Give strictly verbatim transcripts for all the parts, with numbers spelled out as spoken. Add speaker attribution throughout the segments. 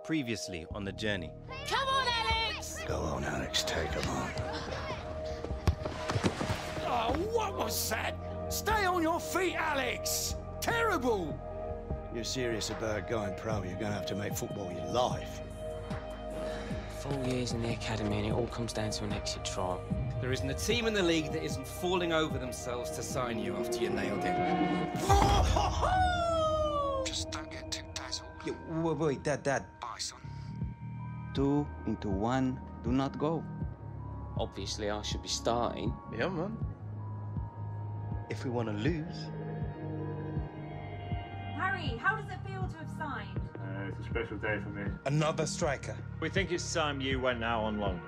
Speaker 1: Previously on the journey.
Speaker 2: Come on, Alex!
Speaker 3: Go on, Alex, take him on.
Speaker 4: Oh, what was that? Stay on your feet, Alex! Terrible!
Speaker 3: You're serious about going pro, you're gonna have to make football your life.
Speaker 5: Four years in the academy and it all comes down to an exit trial.
Speaker 6: There isn't a team in the league that isn't falling over themselves to sign you after you nailed it.
Speaker 7: Just don't get too dazzled.
Speaker 8: Yeah, wait, wait, Dad, Dad.
Speaker 7: Bye, son.
Speaker 8: Two into one, do not go.
Speaker 5: Obviously, I should be starting.
Speaker 1: Yeah, man. If we want to lose.
Speaker 9: Harry, how does it feel to have signed?
Speaker 10: Uh, it's a special day for me.
Speaker 8: Another striker.
Speaker 10: We think it's time you went out on loan.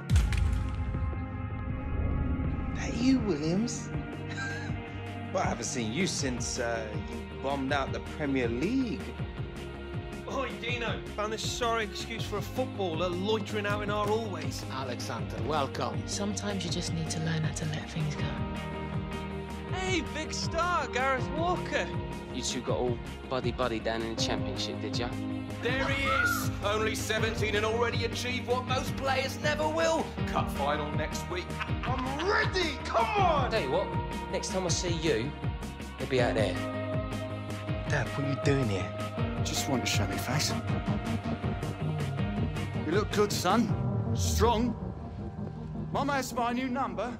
Speaker 8: That you, Williams? Well, I haven't seen you since uh, you bombed out the Premier League.
Speaker 6: Oi, Dino. Found this sorry excuse for a footballer loitering out in our hallways.
Speaker 11: Alexander, welcome.
Speaker 12: Sometimes you just need to learn how to let things go.
Speaker 6: Hey, big star, Gareth Walker.
Speaker 5: You two got all buddy-buddy down in the Championship, did ya?
Speaker 6: There he is! Only seventeen and already achieved what most players never will. Cup final next week.
Speaker 4: I'm ready! Come on!
Speaker 5: Tell you what, next time I see you, he'll be out there.
Speaker 8: Dad, what are you doing here?
Speaker 4: Just want to show me face. You look good, son. Strong. Mum has my new number.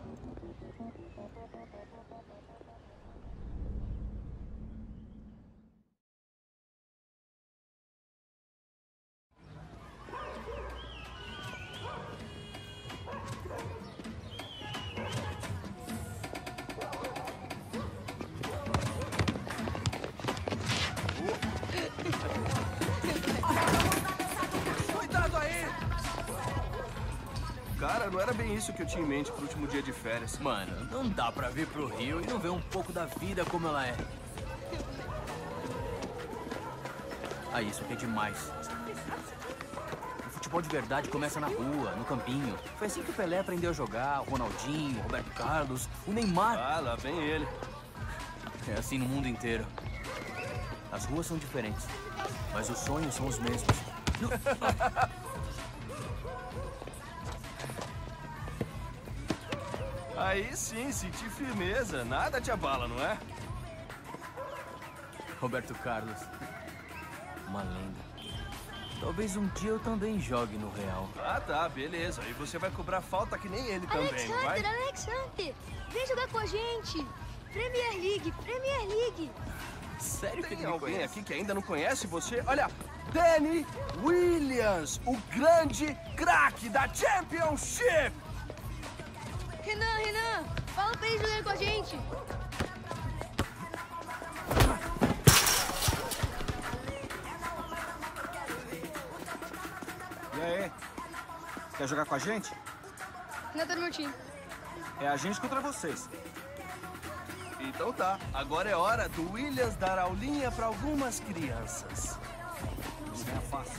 Speaker 13: Cara, não era bem isso que eu tinha em mente pro último dia de férias.
Speaker 14: Mano, não dá pra vir pro Rio e não ver um pouco da vida como ela é. Ah, isso aqui é demais. O futebol de verdade começa na rua, no campinho. Foi assim que o Pelé aprendeu a jogar, o Ronaldinho, o Roberto Carlos, o Neymar.
Speaker 13: Ah, lá vem ele.
Speaker 14: É assim no mundo inteiro. As ruas são diferentes, mas os sonhos são os mesmos.
Speaker 13: Aí sim, senti firmeza. Nada te abala, não é?
Speaker 14: Roberto Carlos. Uma lenda. Talvez um dia eu também jogue no Real.
Speaker 13: Ah, tá, beleza. E você vai cobrar falta que nem ele
Speaker 2: Alex
Speaker 13: também,
Speaker 2: Hunter,
Speaker 13: não vai?
Speaker 2: Alex Hunter, vem jogar com a gente. Premier League, Premier League.
Speaker 13: Sério que tem alguém aqui que ainda não conhece você? Olha, Danny Williams, o grande craque da Championship!
Speaker 2: Renan, Renan, fala pra ele jogar com a gente.
Speaker 4: E aí? Quer jogar com a gente?
Speaker 2: Renan tá no meu time.
Speaker 4: É a gente contra vocês.
Speaker 13: Então tá, agora é hora do Williams dar aulinha pra algumas crianças.
Speaker 4: Isso é fácil.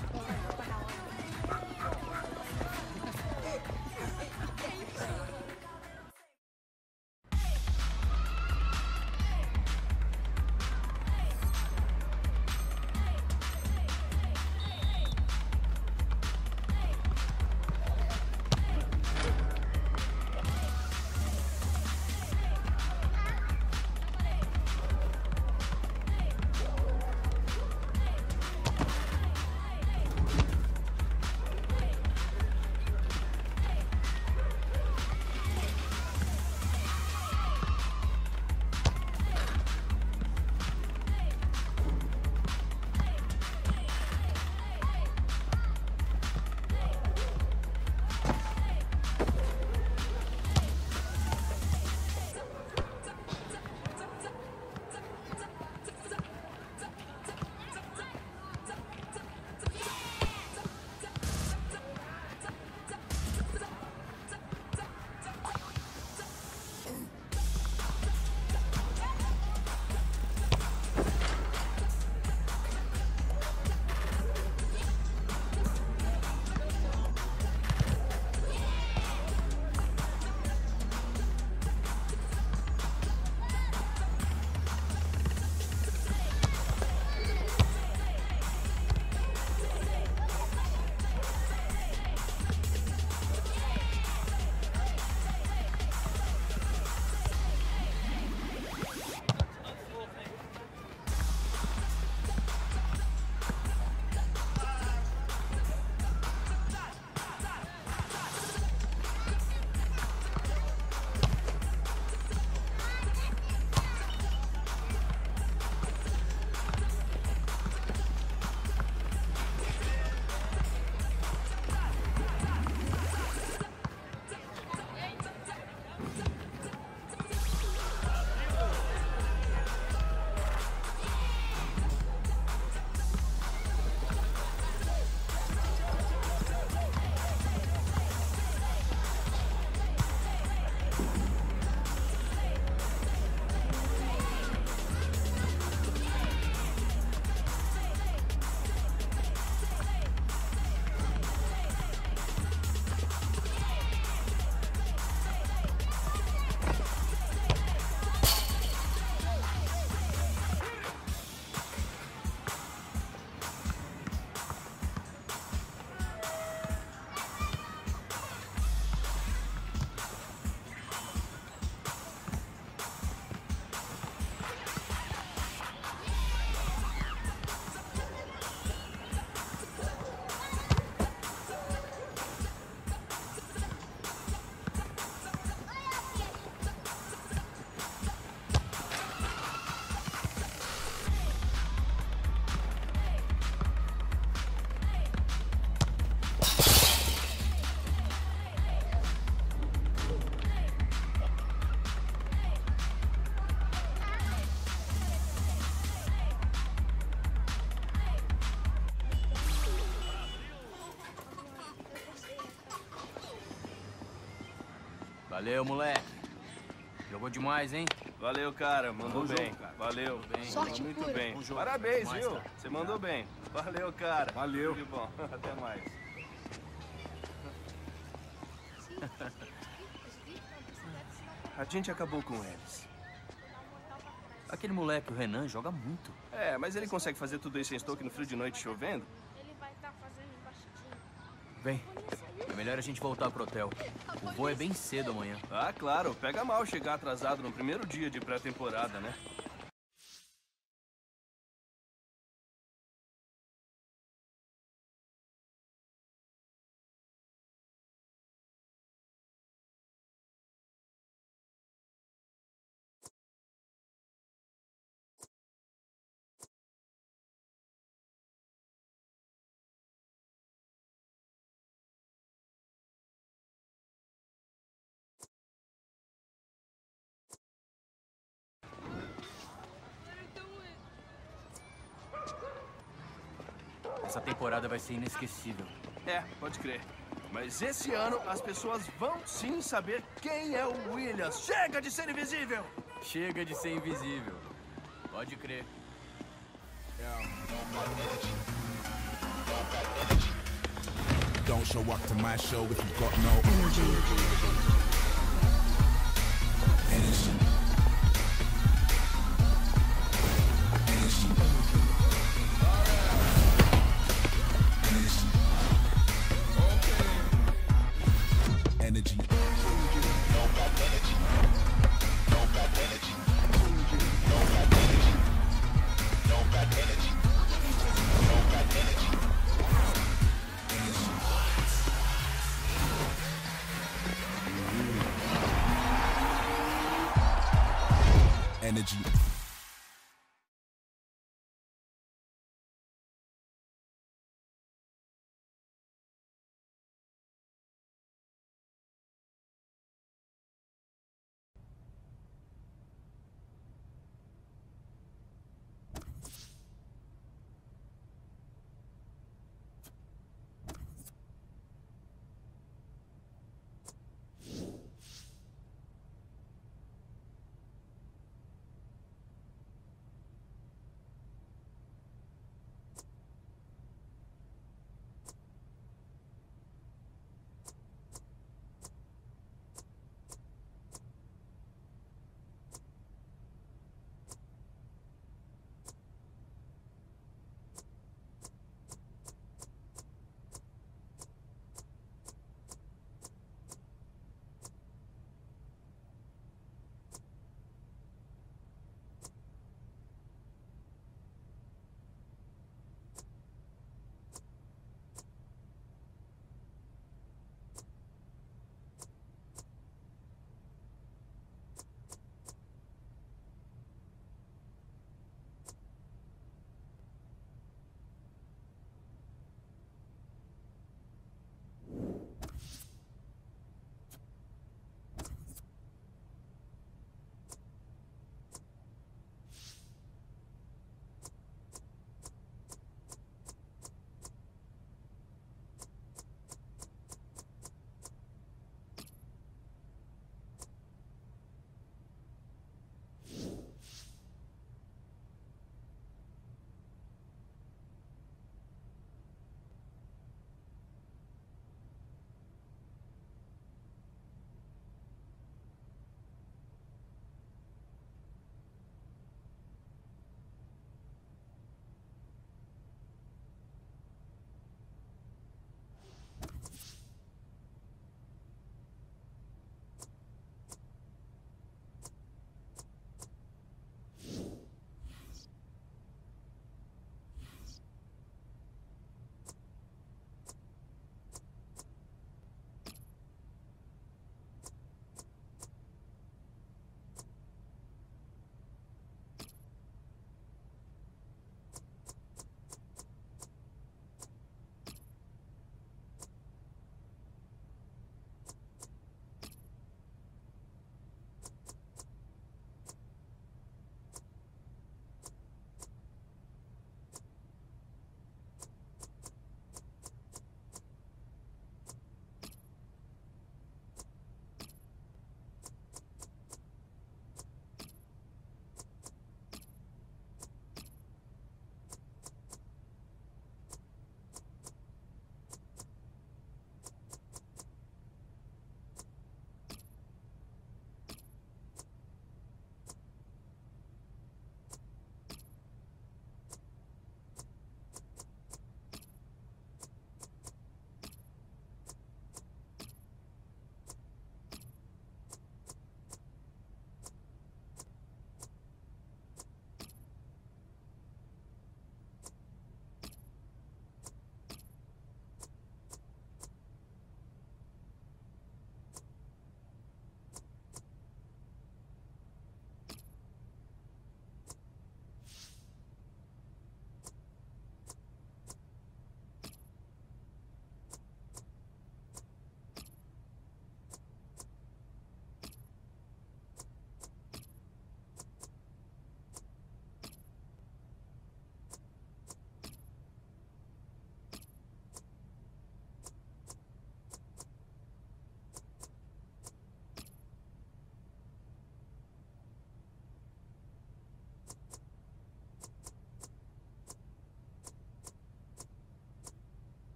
Speaker 14: Valeu, moleque. Jogou demais, hein?
Speaker 13: Valeu, cara. Mandou
Speaker 14: Tamo
Speaker 13: bem.
Speaker 14: junto, cara.
Speaker 13: Valeu.
Speaker 14: Mandou bem.
Speaker 2: Sorte
Speaker 13: Muito
Speaker 2: pura.
Speaker 13: bem.
Speaker 14: Bom jogo.
Speaker 13: Parabéns,
Speaker 14: Mais,
Speaker 13: viu?
Speaker 14: cara.
Speaker 13: Você mandou bem. Valeu, cara.
Speaker 11: Valeu.
Speaker 13: Tudo de bom. Até mais. A gente acabou com eles.
Speaker 14: Aquele moleque, o Renan, joga muito.
Speaker 13: É, mas ele consegue fazer tudo isso em estoque no frio de noite chovendo?
Speaker 14: Vem, é melhor a gente voltar pro hotel. O voo é bem cedo amanhã.
Speaker 13: Ah, claro. Pega mal chegar atrasado no primeiro dia de pré-temporada, né?
Speaker 14: Essa temporada vai ser inesquecível.
Speaker 13: É, pode crer. Mas esse ano as pessoas vão sim saber quem é o Williams. Chega de ser invisível!
Speaker 14: Chega de ser invisível. Pode crer.
Speaker 11: Don't show up to my show if you've got no energy. Energy. Energy. Energy.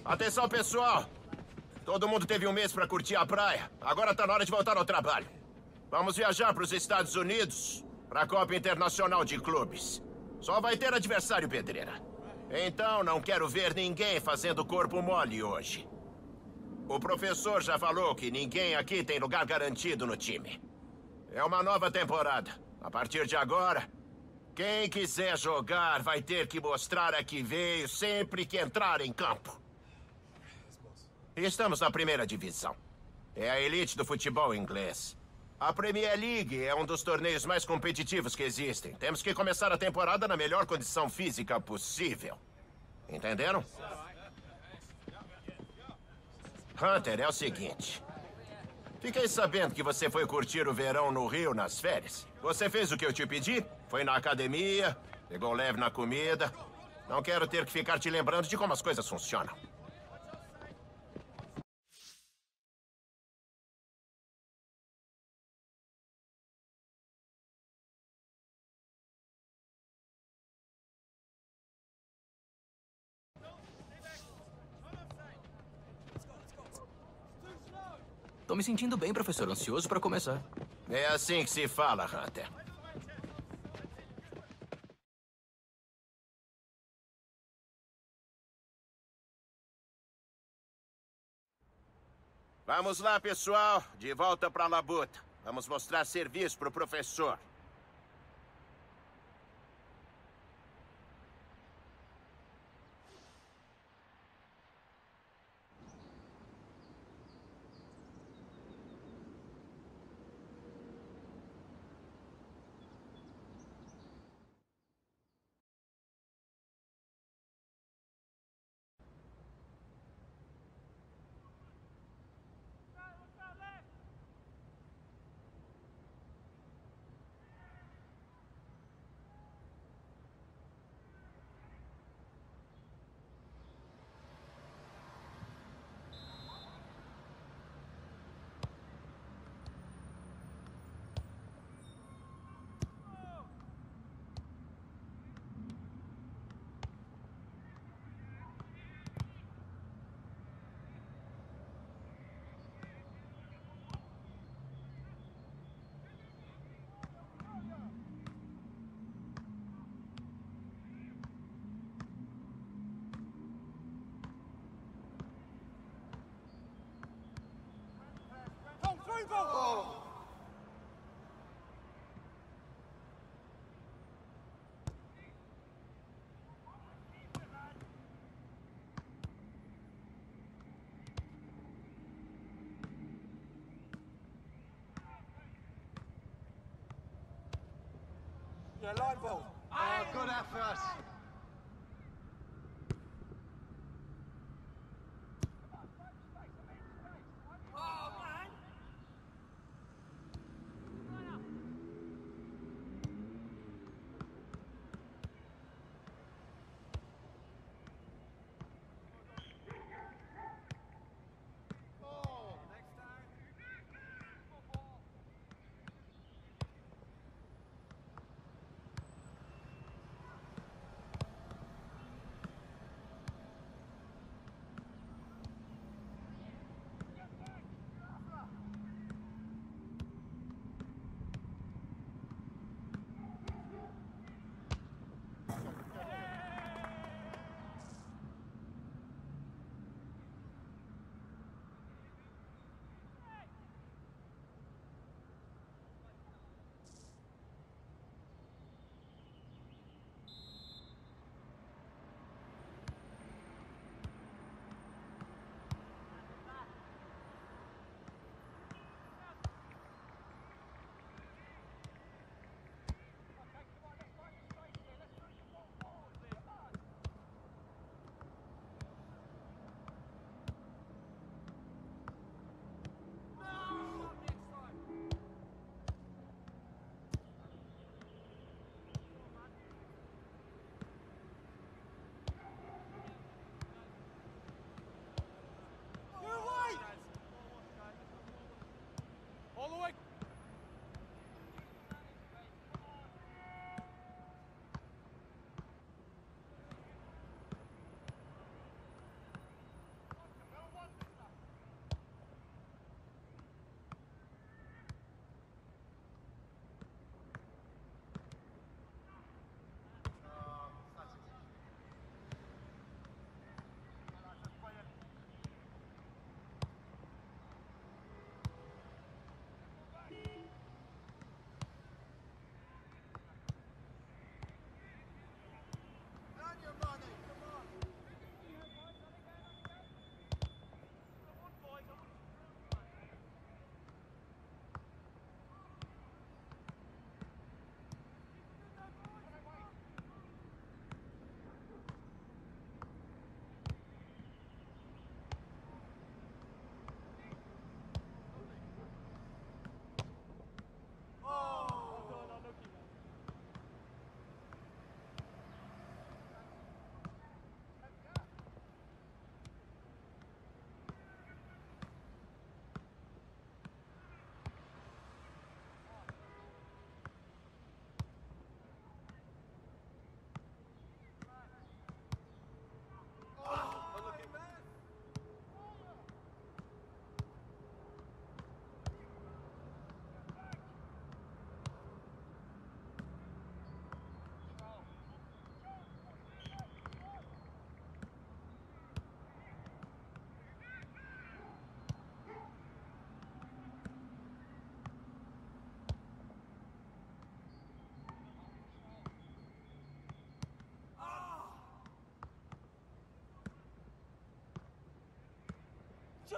Speaker 15: Atenção, pessoal. Todo mundo teve um mês para curtir a praia. Agora tá na hora de voltar ao trabalho. Vamos viajar para os Estados Unidos para a Copa Internacional de Clubes. Só vai ter adversário pedreira. Então, não quero ver ninguém fazendo corpo mole hoje. O professor já falou que ninguém aqui tem lugar garantido no time. É uma nova temporada. A partir de agora, quem quiser jogar vai ter que mostrar a que veio sempre que entrar em campo. Estamos na primeira divisão. É a elite do futebol inglês. A Premier League é um dos torneios mais competitivos que existem. Temos que começar a temporada na melhor condição física possível. Entenderam? Hunter, é o seguinte. Fiquei sabendo que você foi curtir o verão no Rio nas férias. Você fez o que eu te pedi? Foi na academia, pegou leve na comida. Não quero ter que ficar te lembrando de como as coisas funcionam.
Speaker 14: Tô me sentindo bem, professor. Ansioso para começar.
Speaker 15: É assim que se fala, Hunter. Vamos lá, pessoal. De volta para a labuta. Vamos mostrar serviço pro professor.
Speaker 13: Oh. Yeah, line ball. Oh, good effort.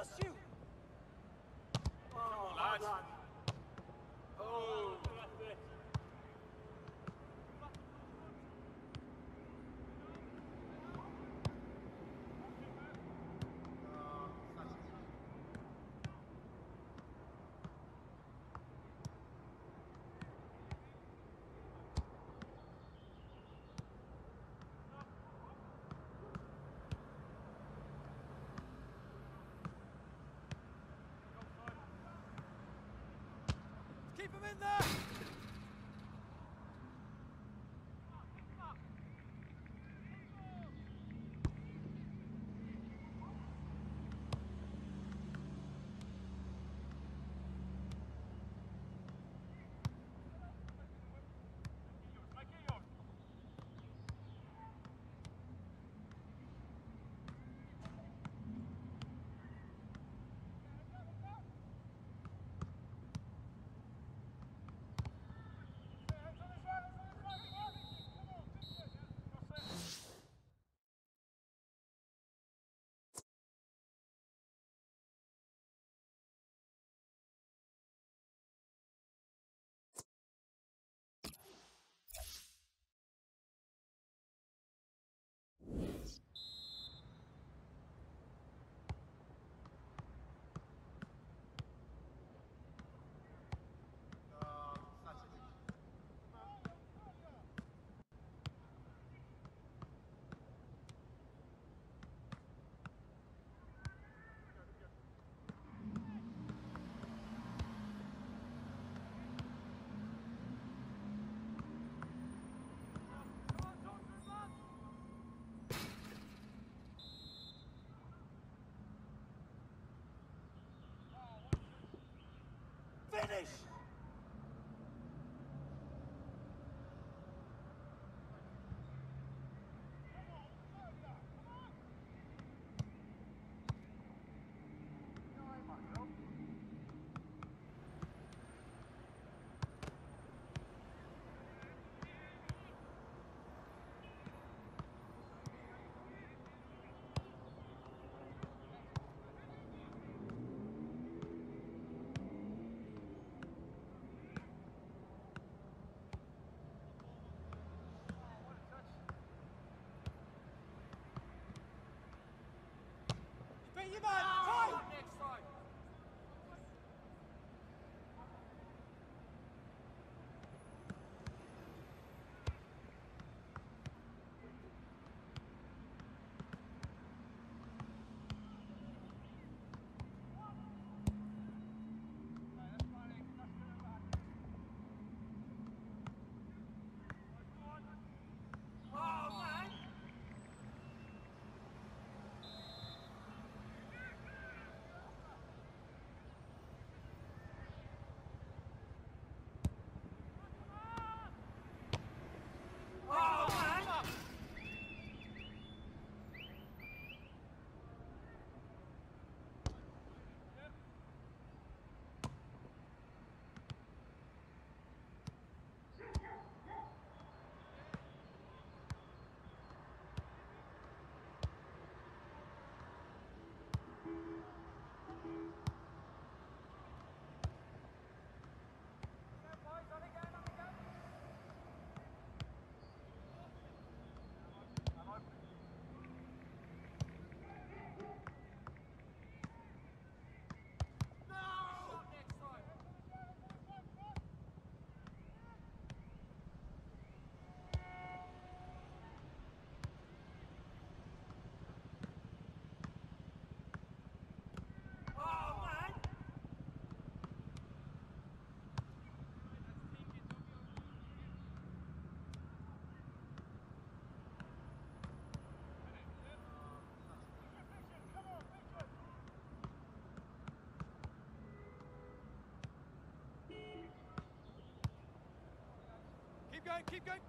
Speaker 13: Just you. Oh, lads. Oh. Keep him in there! Finish! Beat your man! Time! Next time! Keep going, keep going.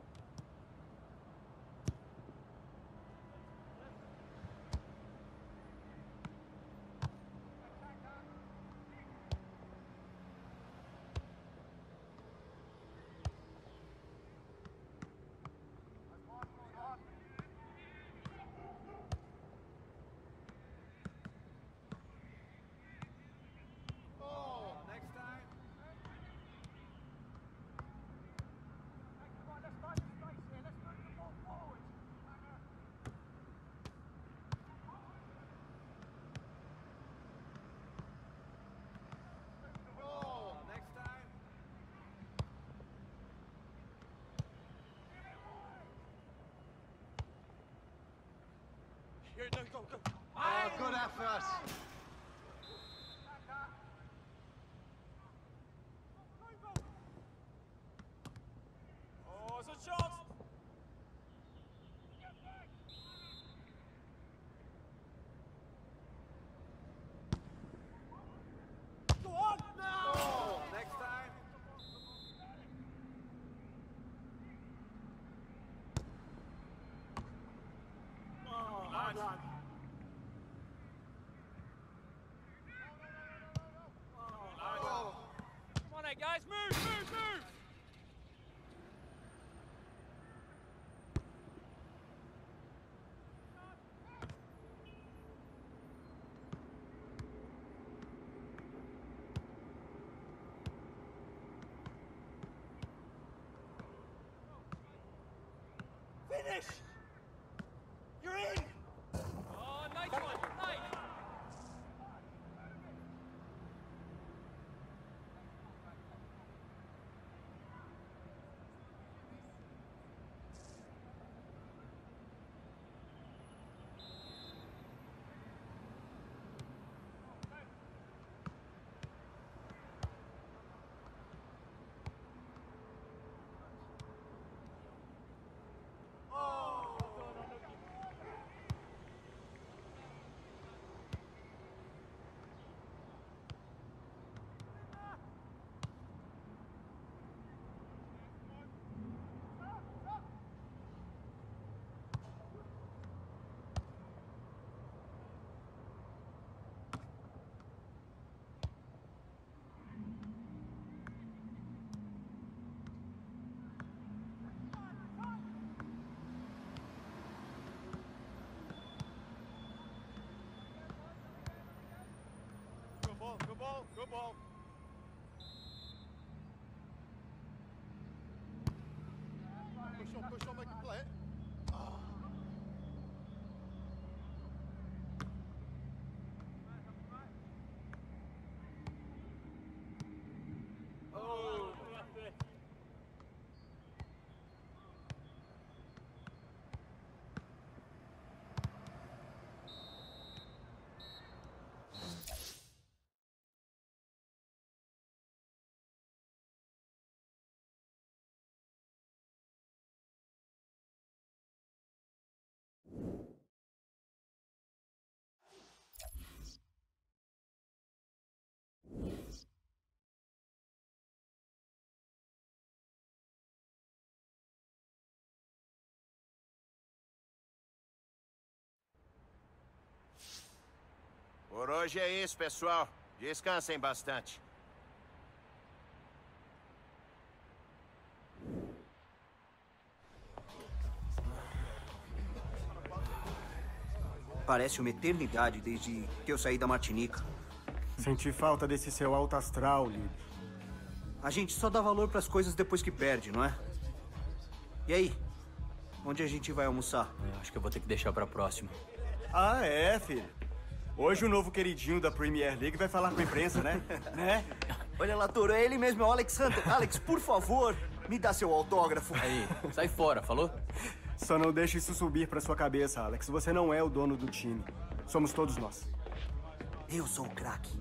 Speaker 16: Oh, good effort.
Speaker 17: Oh, it's a chance. Go on. No. Next time. Oh, nice. Come on, hey guys, move, move, move! Finish! You're in! Oh, nice one, nice! Good ball, good ball, good ball. Push on, push on, make it play it. Oh.
Speaker 15: Por hoje é isso, pessoal. Descansem bastante.
Speaker 18: Parece uma eternidade desde que eu saí da Martinica.
Speaker 19: Senti falta desse seu alto astral, Lib.
Speaker 18: A gente só dá valor pras coisas depois que perde, não é? E aí? Onde a gente vai almoçar?
Speaker 14: Eu acho que eu vou ter que deixar pra próxima.
Speaker 19: Ah, é, filho. Hoje o novo queridinho da Premier League vai falar com a imprensa, né? né?
Speaker 18: Olha lá, Toro, é ele mesmo, é o Alex Hunter. Alex, por favor, me dá seu autógrafo.
Speaker 14: Aí, sai fora, falou?
Speaker 19: Só não deixe isso subir pra sua cabeça, Alex. Você não é o dono do time. Somos todos nós.
Speaker 18: Eu sou o craque.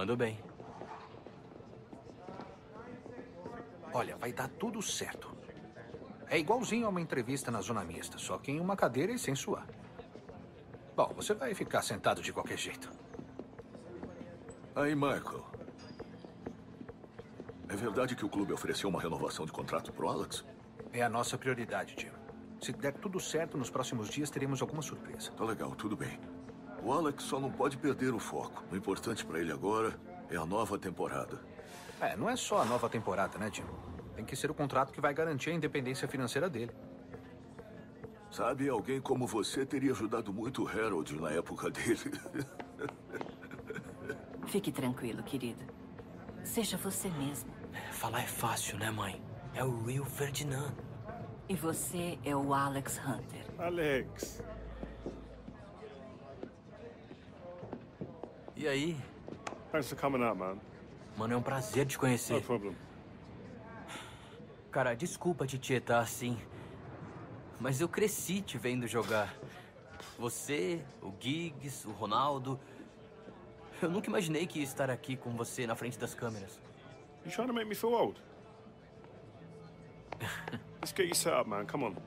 Speaker 14: Mando bem.
Speaker 16: Olha, vai dar tudo certo. É igualzinho a uma entrevista na zona mista, só que em uma cadeira e sem suar. Bom, você vai ficar sentado de qualquer jeito.
Speaker 20: Aí, Michael. É verdade que o clube ofereceu uma renovação de contrato pro Alex?
Speaker 16: É a nossa prioridade, Jim. Se der tudo certo, nos próximos dias teremos alguma surpresa.
Speaker 20: Tá legal, tudo bem. O Alex só não pode perder o foco. O importante pra ele agora é a nova temporada.
Speaker 16: É, não é só a nova temporada, né, Jim? Tem que ser o contrato que vai garantir a independência financeira dele.
Speaker 20: Sabe, alguém como você teria ajudado muito o Harold na época dele.
Speaker 21: Fique tranquilo, querido. Seja você mesmo.
Speaker 14: Falar é fácil, né, mãe? É o Rio Ferdinand.
Speaker 21: E você é o Alex Hunter.
Speaker 10: Alex.
Speaker 14: E aí?
Speaker 10: Thanks for coming out, man.
Speaker 14: Mano, é um prazer te conhecer.
Speaker 10: No problem.
Speaker 14: Cara, desculpa te tietar assim, mas eu cresci te vendo jogar. Você, o Giggs, o Ronaldo. Eu nunca imaginei que ia estar aqui com você na frente das câmeras.
Speaker 10: You trying to make me feel old? Let's get you set up, man. Come on.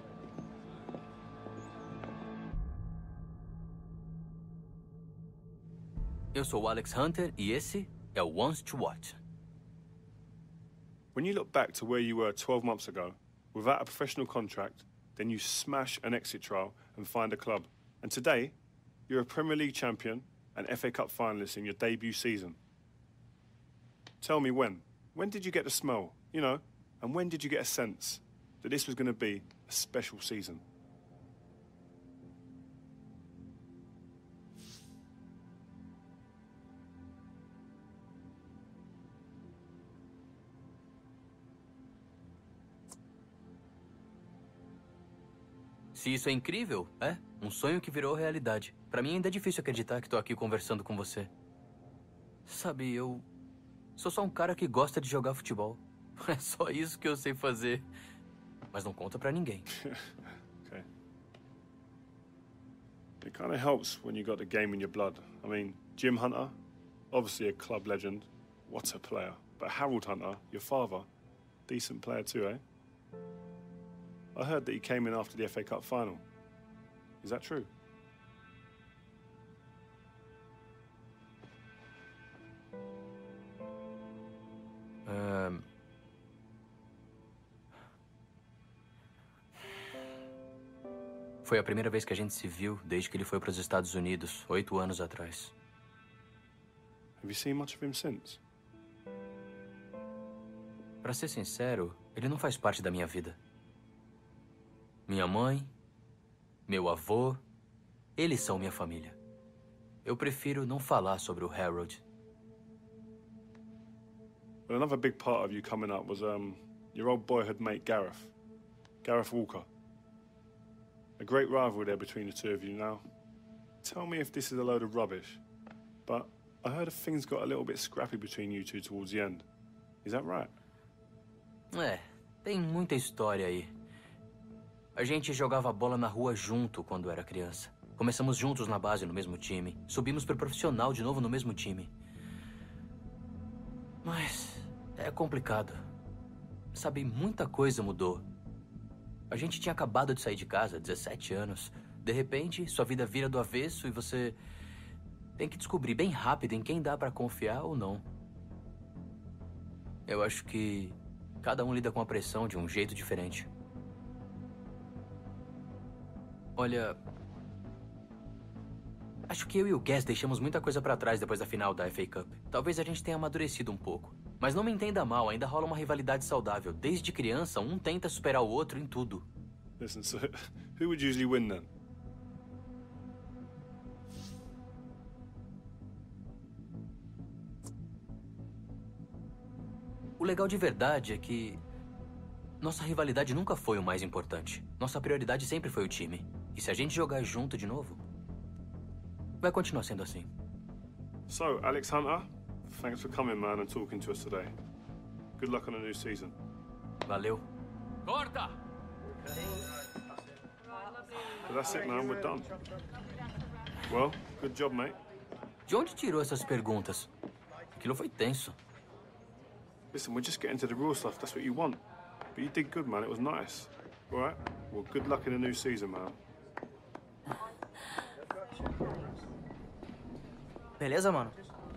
Speaker 14: Eu sou o Alex Hunter e esse é o Wants to Watch.
Speaker 10: When you look back to where you were twelve months ago, without a professional contract, then you smash an exit trial and find a club. And today, you're a Premier League champion and F A Cup finalist in your debut season. Tell me when. When did you get the smell, you know? And when did you get a sense that this was going to be a special season?
Speaker 14: Se isso é incrível, é um sonho que virou realidade. Pra mim ainda é difícil acreditar que tô aqui conversando com você. Sabe, eu sou só um cara que gosta de jogar futebol. É só isso que eu sei fazer. Mas não conta pra ninguém.
Speaker 10: Okay. It kind of helps when you got the game in your blood. I mean, Jim Hunter, obviously a club legend. What a player. But Harold Hunter, your father, decent player too, eh? I heard that he came in after the F A Cup final. Is that true?
Speaker 14: Um... Foi a primeira vez que a gente se viu desde que ele foi para os Estados Unidos, oito anos atrás.
Speaker 10: Have you seen much of him since?
Speaker 14: Pra ser sincero, ele não faz parte da minha vida. Minha mãe, meu avô, eles são minha família. Eu prefiro não falar sobre o Harold.
Speaker 10: Well, another big part of you coming up was um, your old boyhood mate Gareth. Gareth Walker. A great rivalry there between the two of you now. Tell me if this is a load of rubbish, but I heard things got a little bit scrappy between you two towards the end. Is that right?
Speaker 14: É, tem muita história aí. A gente jogava bola na rua junto quando era criança. Começamos juntos na base, no mesmo time. Subimos pro profissional de novo no mesmo time. Mas é complicado. Sabe, muita coisa mudou. A gente tinha acabado de sair de casa, dezessete anos. De repente, sua vida vira do avesso e você tem que descobrir bem rápido em quem dá pra confiar ou não. Eu acho que cada um lida com a pressão de um jeito diferente. Olha, acho que eu e o Gas deixamos muita coisa pra trás depois da final da F A Cup. Talvez a gente tenha amadurecido um pouco. Mas não me entenda mal, ainda rola uma rivalidade saudável. Desde criança, um tenta superar o outro em tudo.
Speaker 10: Listen, so who would usually win then?
Speaker 14: O legal de verdade é que nossa rivalidade nunca foi o mais importante. Nossa prioridade sempre foi o time. E se a gente jogar junto de novo, vai continuar sendo assim.
Speaker 10: So, Alex Hunter, thanks for coming, man, and talking to us today. Good luck on the new season.
Speaker 14: Valeu. Corta!
Speaker 10: But that's it, man. We're done. Well, good job, mate.
Speaker 14: De onde tirou essas perguntas? Aquilo foi tenso.
Speaker 10: Listen, we're just getting to the real stuff. That's what you want. But you did good, man. It was nice. All right? Well, good luck in the new season, man.
Speaker 3: Beleza, mano?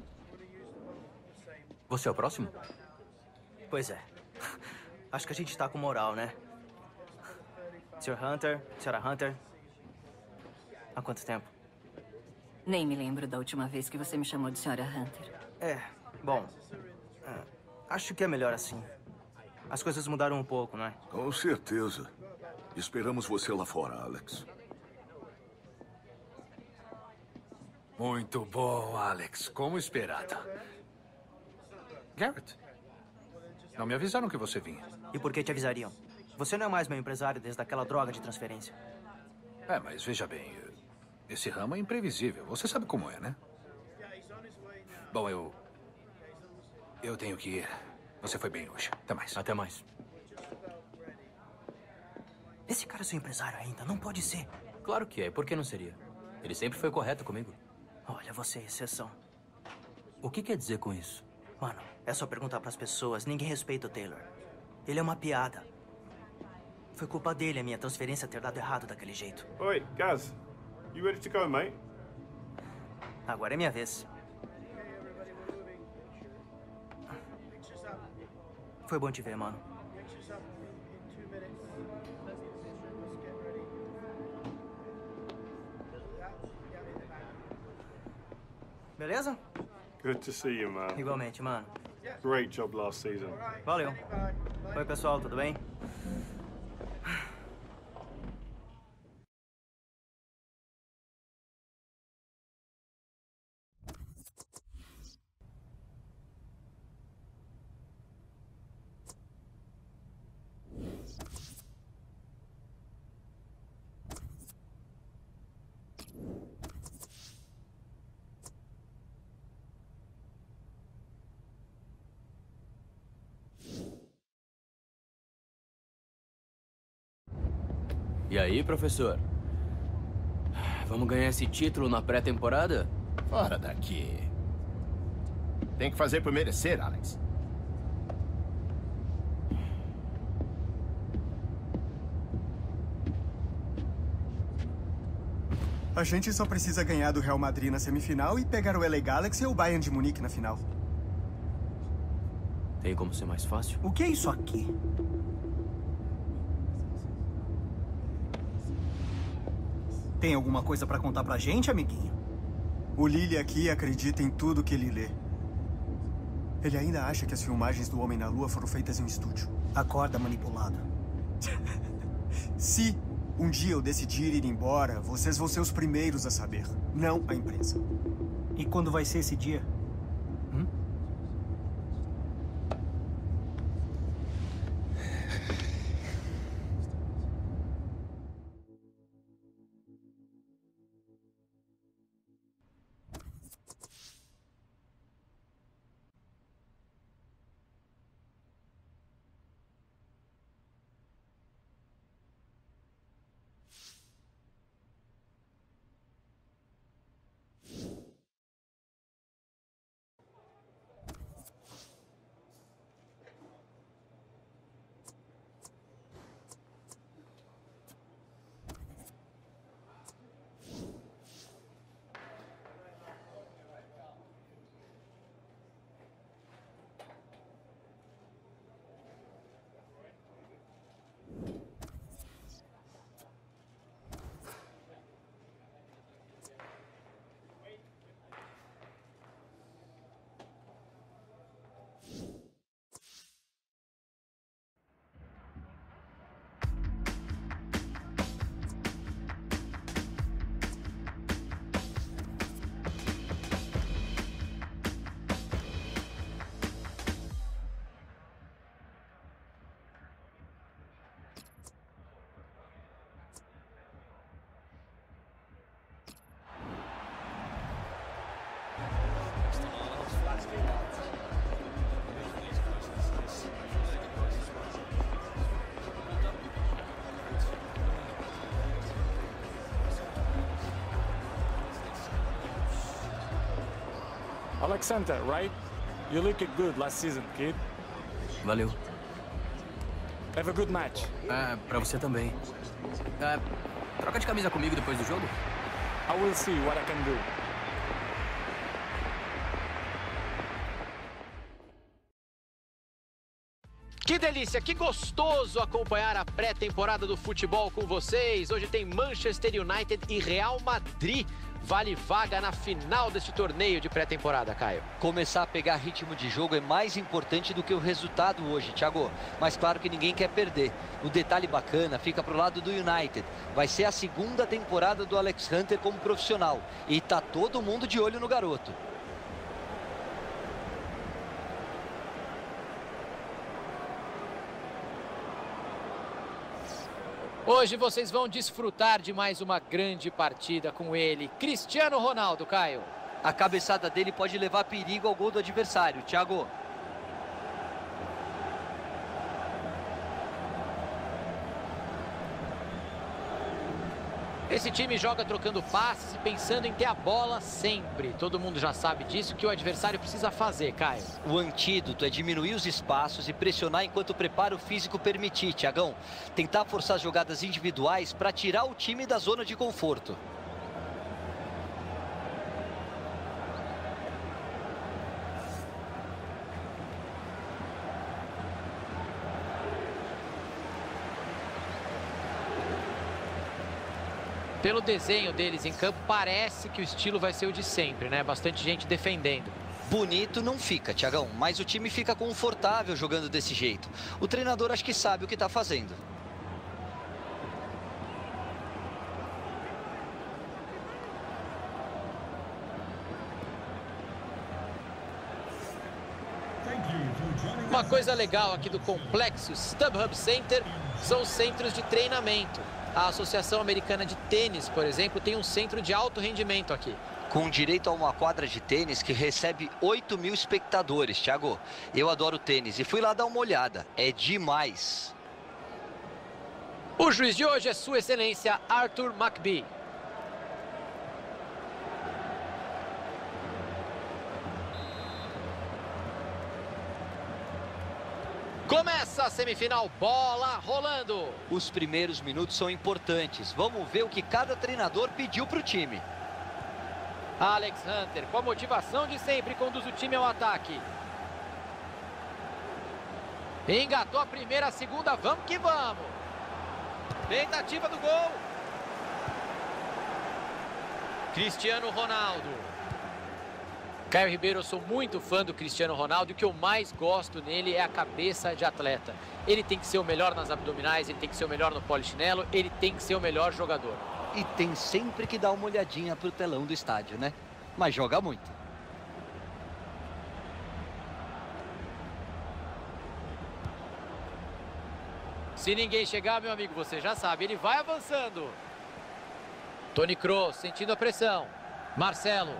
Speaker 14: Você é o próximo?
Speaker 3: Pois é. Acho que a gente tá com moral, né? senhor Hunter, senhora Hunter. Há quanto tempo?
Speaker 21: Nem me lembro da última vez que você me chamou de senhora Hunter.
Speaker 3: É, bom... É, acho que é melhor assim. As coisas mudaram um pouco, não é?
Speaker 20: Com certeza. Esperamos você lá fora, Alex.
Speaker 16: Muito bom, Alex. Como esperado. Garrett, não me avisaram que você vinha.
Speaker 3: E por que te avisariam? Você não é mais meu empresário desde aquela droga de transferência.
Speaker 16: É, mas veja bem, esse ramo é imprevisível. Você sabe como é, né? Bom, eu... Eu tenho que ir. Você foi bem hoje. Até mais.
Speaker 14: Até mais.
Speaker 3: Esse cara é seu empresário ainda? Não pode ser.
Speaker 14: Claro que é. Por que não seria? Ele sempre foi correto comigo.
Speaker 3: Olha, você é exceção.
Speaker 14: O que quer dizer com isso?
Speaker 3: Mano, é só perguntar pras pessoas. Ninguém respeita o Taylor. Ele é uma piada. Foi culpa dele a minha transferência ter dado errado daquele jeito.
Speaker 10: Oi, Gaz. You ready to go, mate?
Speaker 3: Agora é minha vez. Foi bom te ver, mano. Beleza?
Speaker 10: Good to see you, man.
Speaker 3: Igualmente, mano.
Speaker 10: Great job last season.
Speaker 3: Valeu. Oi, pessoal, tudo bem?
Speaker 14: E aí, professor? Vamos ganhar esse título na pré-temporada?
Speaker 15: Fora daqui. Tem que fazer por merecer, Alex.
Speaker 19: A gente só precisa ganhar do Real Madrid na semifinal e pegar o L A Galaxy ou o Bayern de Munique na final.
Speaker 14: Tem como ser mais fácil?
Speaker 18: O que é isso aqui? Tem alguma coisa pra contar pra gente, amiguinho?
Speaker 19: O Lily aqui acredita em tudo que ele lê. Ele ainda acha que as filmagens do Homem na Lua foram feitas em um estúdio.
Speaker 18: Acorda manipulado.
Speaker 19: Se um dia eu decidir ir embora, vocês vão ser os primeiros a saber, não a imprensa.
Speaker 18: E quando vai ser esse dia? Hum?
Speaker 22: Alexander, right?
Speaker 7: You looked good last season, kid.
Speaker 14: Valeu.
Speaker 7: Have a good match.
Speaker 14: É, pra você também. É, troca de camisa comigo depois do jogo?
Speaker 7: I will see what I can do.
Speaker 22: Que delícia, que gostoso acompanhar a pré-temporada do futebol com vocês. Hoje tem Manchester United e Real Madrid. Vale vaga na final deste torneio de pré-temporada, Caio.
Speaker 23: Começar a pegar ritmo de jogo é mais importante do que o resultado hoje, Thiago. Mas claro que ninguém quer perder. O detalhe bacana fica pro lado do United. Vai ser a segunda temporada do Alex Hunter como profissional. E tá todo mundo de olho no garoto.
Speaker 22: Hoje vocês vão desfrutar de mais uma grande partida com ele, Cristiano Ronaldo, Caio.
Speaker 23: A cabeçada dele pode levar perigo ao gol do adversário, Thiago.
Speaker 22: Esse time joga trocando passes e pensando em ter a bola sempre. Todo mundo já sabe disso, que o adversário precisa fazer, Caio.
Speaker 23: O antídoto é diminuir os espaços e pressionar enquanto o preparo físico permitir, Thiagão. Tentar forçar jogadas individuais para tirar o time da zona de conforto.
Speaker 22: Pelo desenho deles em campo, parece que o estilo vai ser o de sempre, né? Bastante gente defendendo.
Speaker 23: Bonito não fica, Thiagão, mas o time fica confortável jogando desse jeito. O treinador acho que sabe o que está fazendo.
Speaker 22: Uma coisa legal aqui do complexo StubHub Center são os centros de treinamento. A Associação Americana de Tênis, por exemplo, tem um centro de alto rendimento aqui.
Speaker 23: Com direito a uma quadra de tênis que recebe oito mil espectadores, Thiago. Eu adoro tênis e fui lá dar uma olhada. É demais.
Speaker 22: O juiz de hoje é Sua Excelência Arthur McBee. Começa a semifinal, bola rolando.
Speaker 23: Os primeiros minutos são importantes. Vamos ver o que cada treinador pediu para o time.
Speaker 22: Alex Hunter, com a motivação de sempre, conduz o time ao ataque. Engatou a primeira, a segunda, vamos que vamos. Tentativa do gol. Cristiano Ronaldo. Caio Ribeiro, eu sou muito fã do Cristiano Ronaldo e o que eu mais gosto nele é a cabeça de atleta. Ele tem que ser o melhor nas abdominais, ele tem que ser o melhor no polichinelo, ele tem que ser o melhor jogador.
Speaker 23: E tem sempre que dar uma olhadinha pro telão do estádio, né? Mas joga muito.
Speaker 22: Se ninguém chegar, meu amigo, você já sabe, ele vai avançando. Toni Kroos, sentindo a pressão. Marcelo.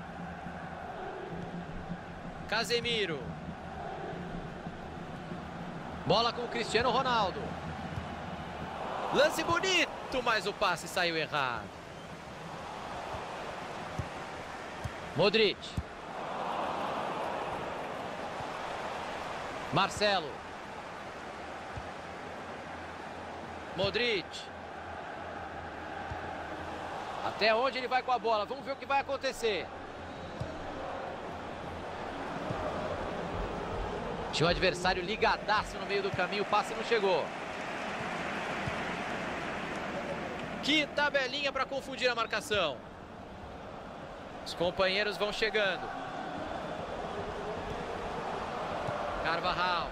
Speaker 22: Casemiro. Bola com o Cristiano Ronaldo. Lance bonito, mas o passe saiu errado. Modric. Marcelo. Modric. Até onde ele vai com a bola? Vamos ver o que vai acontecer. Tinha um adversário ligadaço no meio do caminho, o passe não chegou. Que tabelinha para confundir a marcação. Os companheiros vão chegando. Carvajal.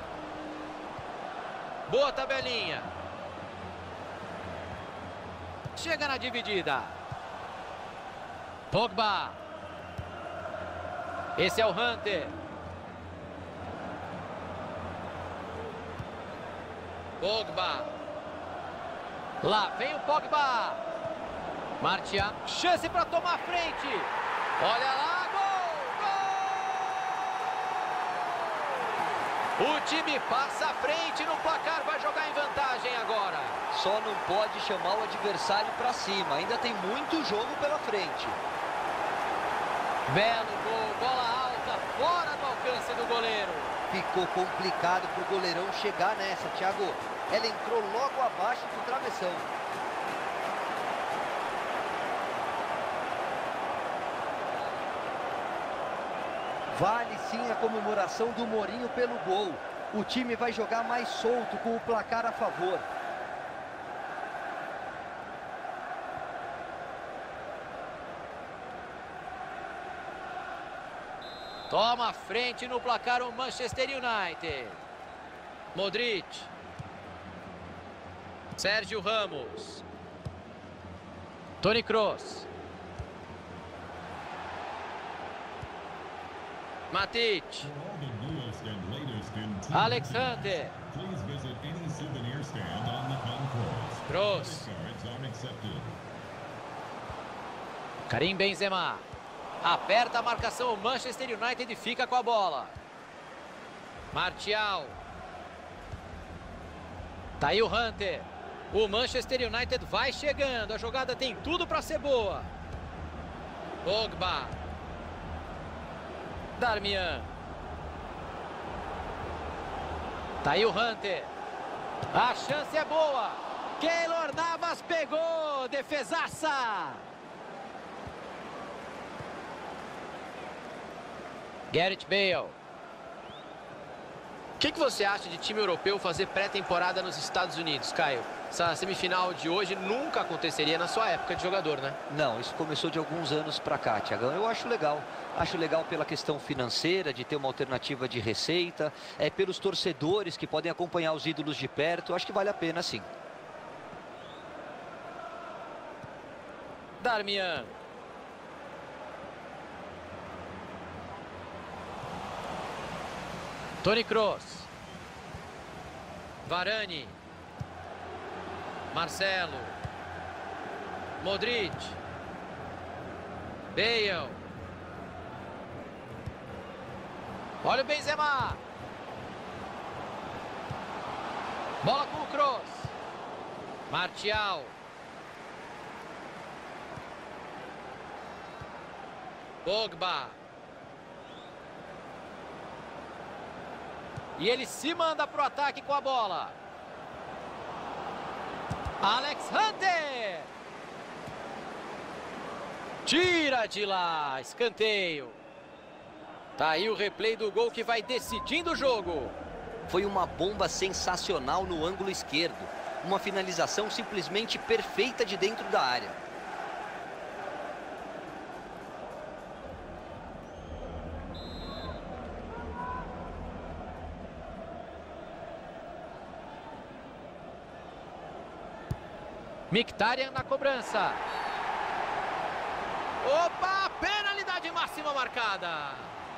Speaker 22: Boa tabelinha. Chega na dividida. Pogba. Esse é o Hunter. Pogba. Lá vem o Pogba. Martial. Chance para tomar frente. Olha lá, gol! Gol! O time passa à frente no placar, vai jogar em vantagem agora.
Speaker 23: Só não pode chamar o adversário para cima, ainda tem muito jogo pela frente.
Speaker 22: Belo gol, bola alta, fora do alcance do goleiro.
Speaker 23: Ficou complicado pro goleirão chegar nessa, Thiago. Ela entrou logo abaixo do travessão. Vale sim a comemoração do Mourinho pelo gol. O time vai jogar mais solto com o placar a favor.
Speaker 22: Toma a frente no placar o Manchester United. Modric. Sérgio Ramos. Toni Kroos. Matic. Alex Hunter. Kroos. Karim Benzema. Aperta a marcação, o Manchester United fica com a bola. Martial. Tá aí o Hunter. O Manchester United vai chegando. A jogada tem tudo para ser boa. Pogba. Darmian. Tá aí o Hunter. A chance é boa. Keylor Navas pegou. Defesaça. Gareth Bale. O que, que você acha de time europeu fazer pré-temporada nos Estados Unidos, Caio? Essa semifinal de hoje nunca aconteceria na sua época de jogador, né?
Speaker 23: Não, isso começou de alguns anos pra cá, Thiagão. Eu acho legal. Acho legal pela questão financeira, de ter uma alternativa de receita. É pelos torcedores que podem acompanhar os ídolos de perto. Eu acho que vale a pena, sim.
Speaker 22: Darmian. Toni Kroos. Varane. Marcelo. Modric. Bale. Olha o Benzema. Bola com o Kroos. Martial. Pogba. E ele se manda para o ataque com a bola. Alex Hunter. Tira de lá. Escanteio. Tá aí o replay do gol que vai decidindo o jogo.
Speaker 23: Foi uma bomba sensacional no ângulo esquerdo. Uma finalização simplesmente perfeita de dentro da área.
Speaker 22: Mkhitaryan na cobrança. Opa, penalidade máxima marcada.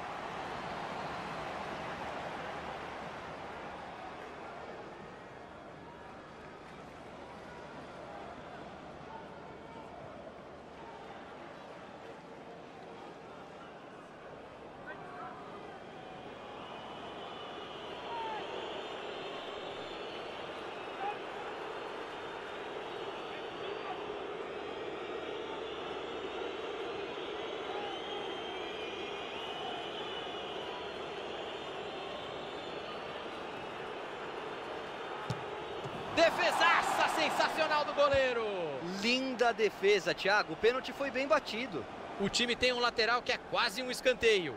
Speaker 22: Defesaça sensacional do goleiro.
Speaker 23: Linda defesa, Thiago. O pênalti foi bem batido.
Speaker 22: O time tem um lateral que é quase um escanteio.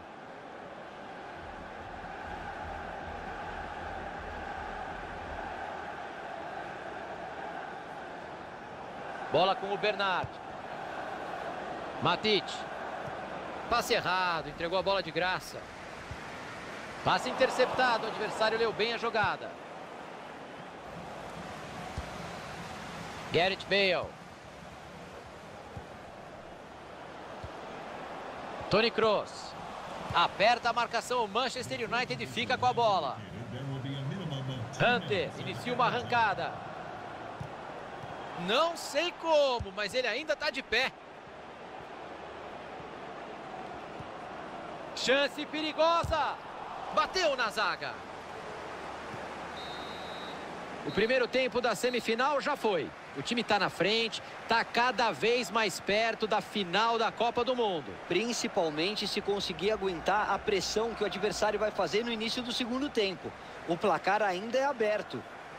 Speaker 22: Bola com o Bernard. Matic. Passe errado, entregou a bola de graça. Passe interceptado, o adversário leu bem a jogada. Gareth Bale. Toni Kroos. Aperta a marcação, o Manchester United fica com a bola. Hunter inicia uma arrancada. Não sei como, mas ele ainda está de pé. Chance perigosa. Bateu na zaga. O primeiro tempo da semifinal já foi. O time está na frente, está cada vez mais perto da final da Copa do Mundo.
Speaker 23: Principalmente se conseguir aguentar a pressão que o adversário vai fazer no início do segundo tempo. O placar ainda é aberto.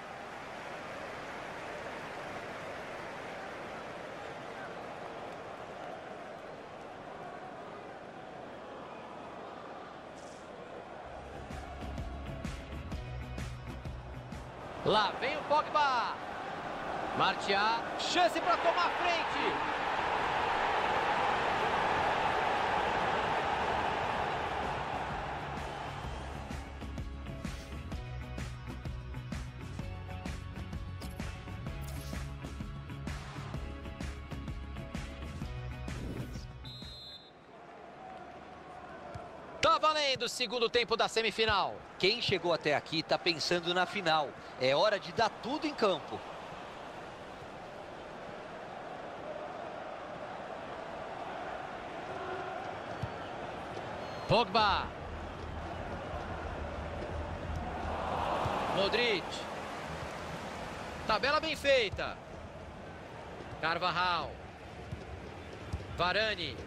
Speaker 22: Lá vem o Pogba. Martial, chance para tomar a frente. Tá valendo o segundo tempo da semifinal.
Speaker 23: Quem chegou até aqui tá pensando na final. É hora de dar tudo em campo.
Speaker 22: Pogba. Modric. Tabela bem feita. Carvajal. Varane.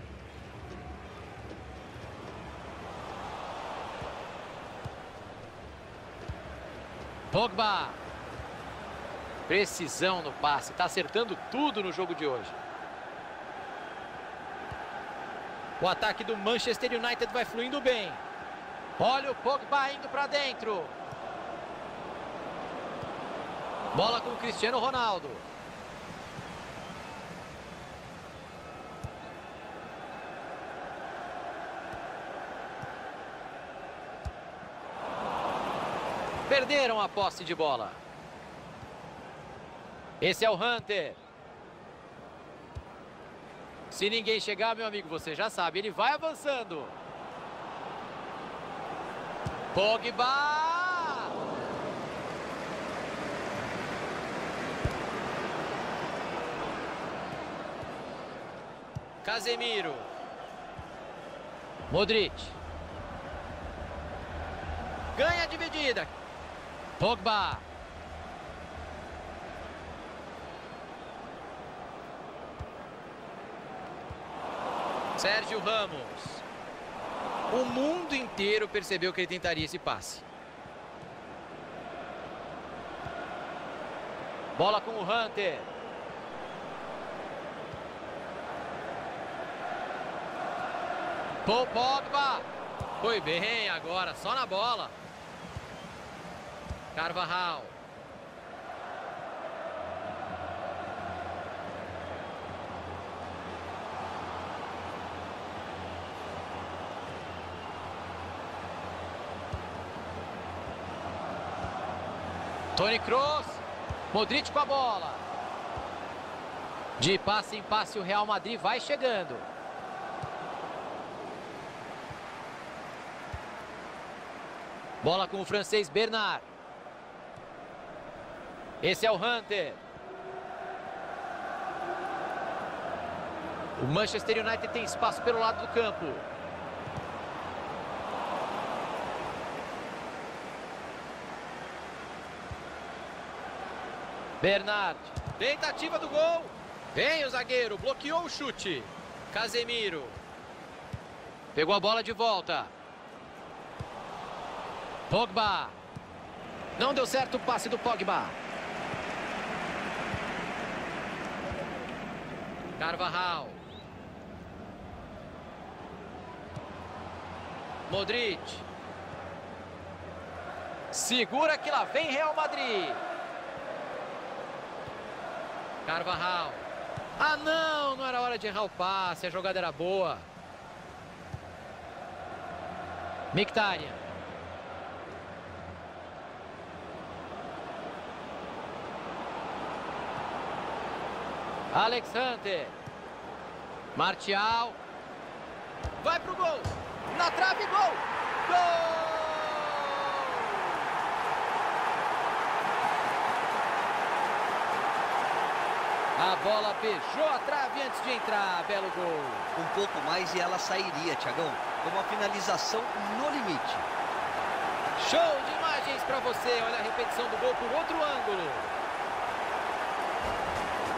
Speaker 22: Pogba. Precisão no passe. Está acertando tudo no jogo de hoje. O ataque do Manchester United vai fluindo bem. Olha o Pogba indo para dentro. Bola com o Cristiano Ronaldo. Perderam a posse de bola. Esse é o Hunter. Se ninguém chegar, meu amigo, você já sabe, ele vai avançando. Pogba! Casemiro. Modric. Ganha a dividida. Pogba. Sérgio Ramos. O mundo inteiro percebeu que ele tentaria esse passe. Bola com o Hunter. Paul Pogba. Foi bem agora, só na bola. Carvajal. Toni Kroos. Modric com a bola. De passe em passe o Real Madrid vai chegando. Bola com o francês Bernard. Esse é o Hunter. O Manchester United tem espaço pelo lado do campo. Bernard. Tentativa do gol. Vem o zagueiro. Bloqueou o chute. Casemiro. Pegou a bola de volta. Pogba. Não deu certo o passe do Pogba. Carvajal. Modric. Segura que lá vem Real Madrid. Carvajal. Ah, não, não era hora de errar o passe, a jogada era boa. Mkhitaryan. Alex Hunter. Martial. Vai pro gol. Na trave, gol. Gol! A bola beijou a trave antes de entrar. Belo gol.
Speaker 23: Um pouco mais e ela sairia, Thiagão. Com uma finalização no limite.
Speaker 22: Show de imagens para você. Olha a repetição do gol por outro ângulo.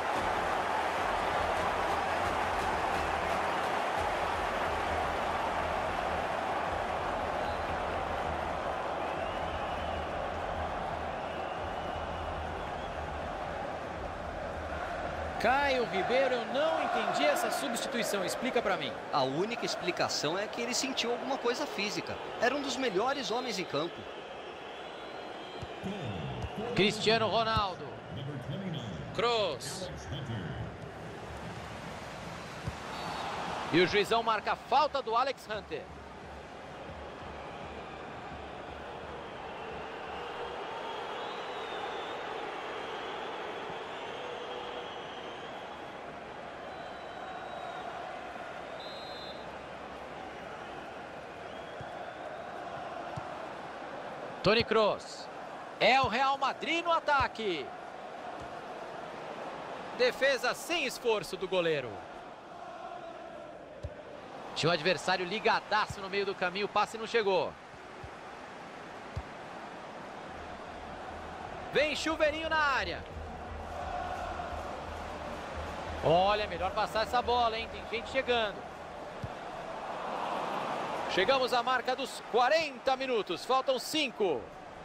Speaker 22: Caio Ribeiro, eu não entendi essa substituição. Explica pra mim.
Speaker 23: A única explicação é que ele sentiu alguma coisa física. Era um dos melhores homens em campo.
Speaker 22: Cristiano Ronaldo. Kroos. E o juizão marca a falta do Alex Hunter. Toni Kroos. É o Real Madrid no ataque. Defesa sem esforço do goleiro. Tinha um adversário ligadaço no meio do caminho, o passe não chegou. Vem chuveirinho na área. Olha, melhor passar essa bola, hein? Tem gente chegando. Chegamos à marca dos quarenta minutos, faltam cinco.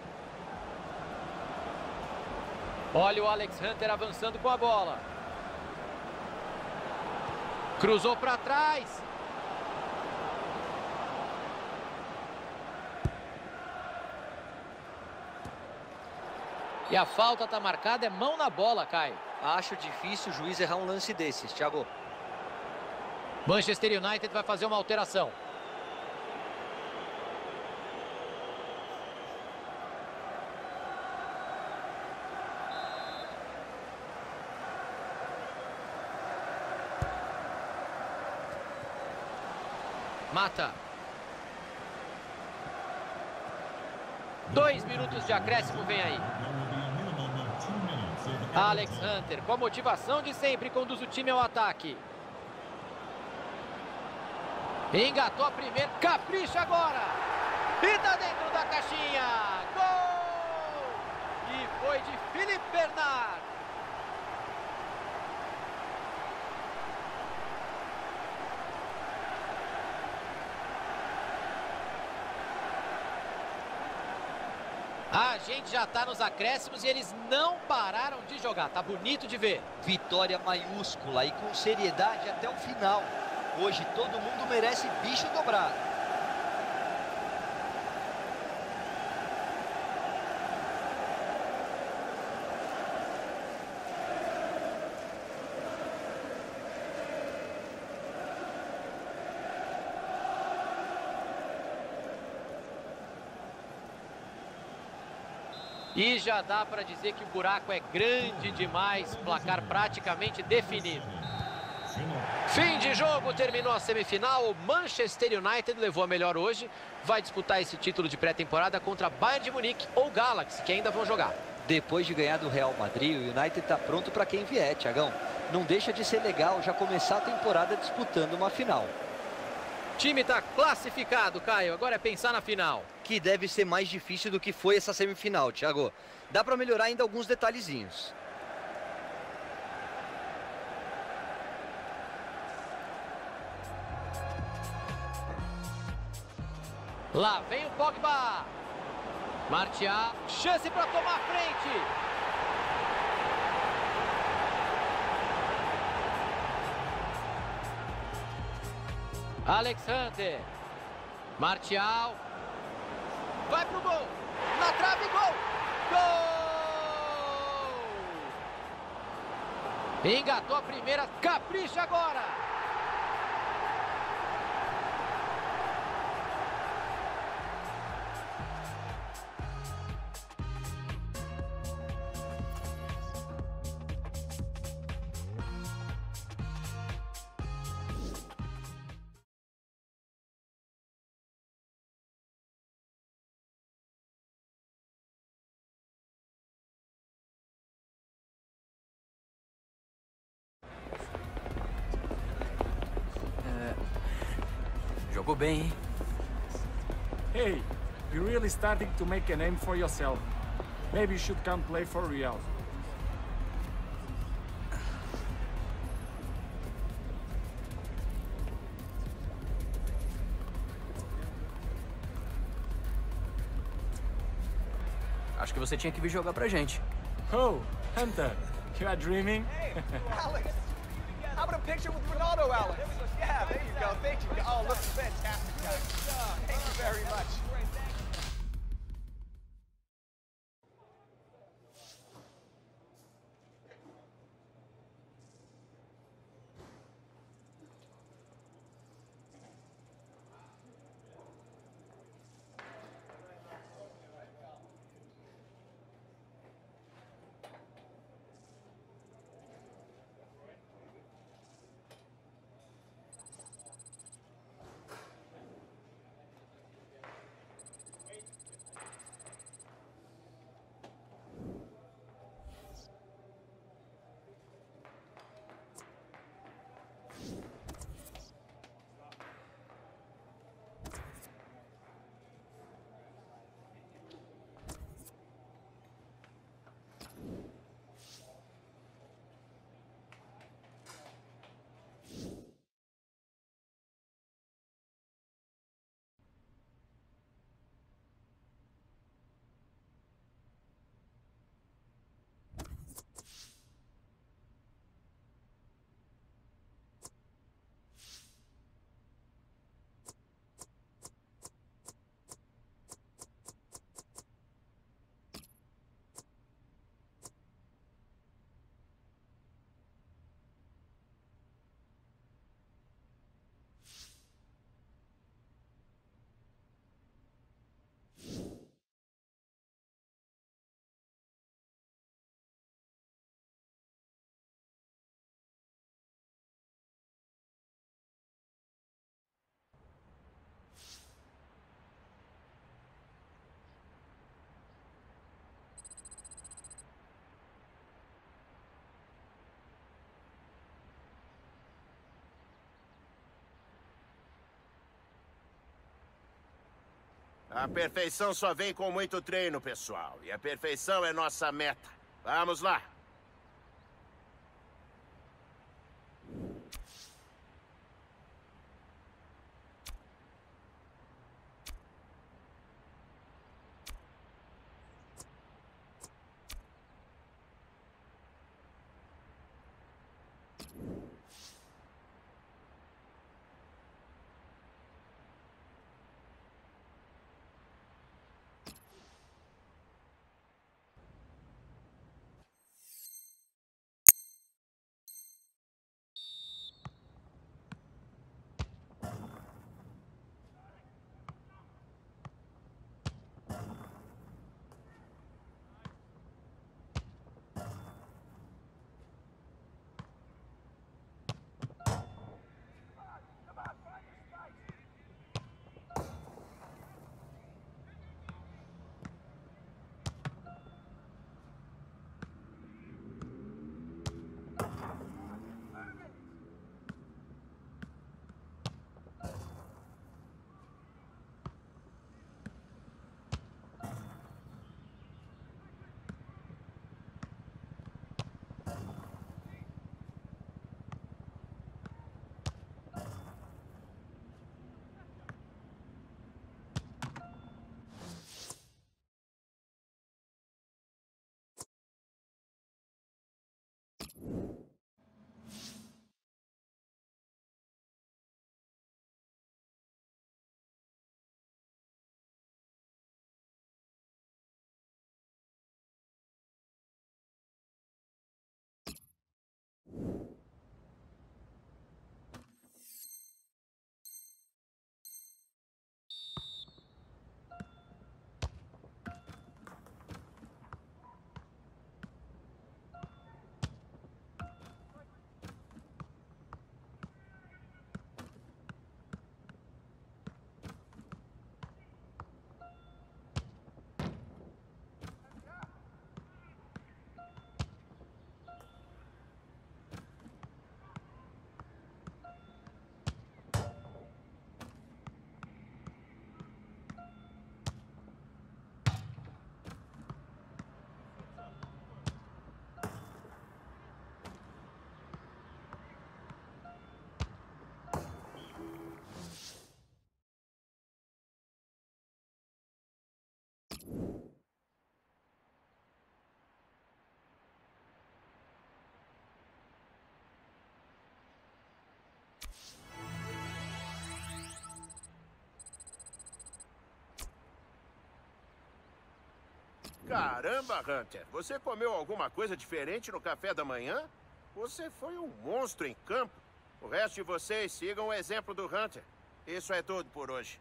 Speaker 22: Olha o Alex Hunter avançando com a bola. Cruzou para trás. E a falta está marcada, é mão na bola, Caio.
Speaker 23: Acho difícil o juiz errar um lance desses, Thiago.
Speaker 22: Manchester United vai fazer uma alteração. Mata. Dois minutos de acréscimo vem aí. Alex Hunter, com a motivação de sempre, conduz o time ao ataque. Engatou a primeira, capricha agora. E tá dentro da caixinha. Gol! E foi de Philippe Bernard. A gente já tá nos acréscimos e eles não pararam de jogar. Tá bonito de ver.
Speaker 23: Vitória maiúscula e com seriedade até o final. Hoje todo mundo merece bicho dobrado.
Speaker 22: E já dá para dizer que o buraco é grande demais, placar praticamente definido. Fim de jogo, terminou a semifinal. O Manchester United levou a melhor hoje. Vai disputar esse título de pré-temporada contra Bayern de Munique ou Galaxy, que ainda vão jogar.
Speaker 23: Depois de ganhar do Real Madrid, o United está pronto para quem vier, Thiagão. Não deixa de ser legal já começar a temporada disputando uma final.
Speaker 22: O time está classificado, Caio. Agora é pensar na final.
Speaker 23: Que deve ser mais difícil do que foi essa semifinal, Thiago. Dá para melhorar ainda alguns detalhezinhos.
Speaker 22: Lá vem o Pogba. Martial. Chance para tomar a frente. Alex Hunter. Martial. Vai pro gol. Na trave, gol. Gol! Engatou a primeira. Capricha agora.
Speaker 14: Jogou bem, hein?
Speaker 7: Hey, you're really starting to make a name for yourself. Maybe you should come play for Real.
Speaker 14: Acho que você tinha que vir jogar pra gente.
Speaker 7: Oh, Hunter, You are dreaming?
Speaker 17: Alex, how about a picture with Ronaldo, Alex? Yeah, there you go. Thank you. Oh, look, fantastic, guys. Thank you very much.
Speaker 15: A perfeição só vem com muito treino, pessoal. E a perfeição é nossa meta. Vamos lá. Caramba, Hunter. Você comeu alguma coisa diferente no café da manhã? Você foi um monstro em campo. O resto de vocês sigam o exemplo do Hunter. Isso é tudo por hoje.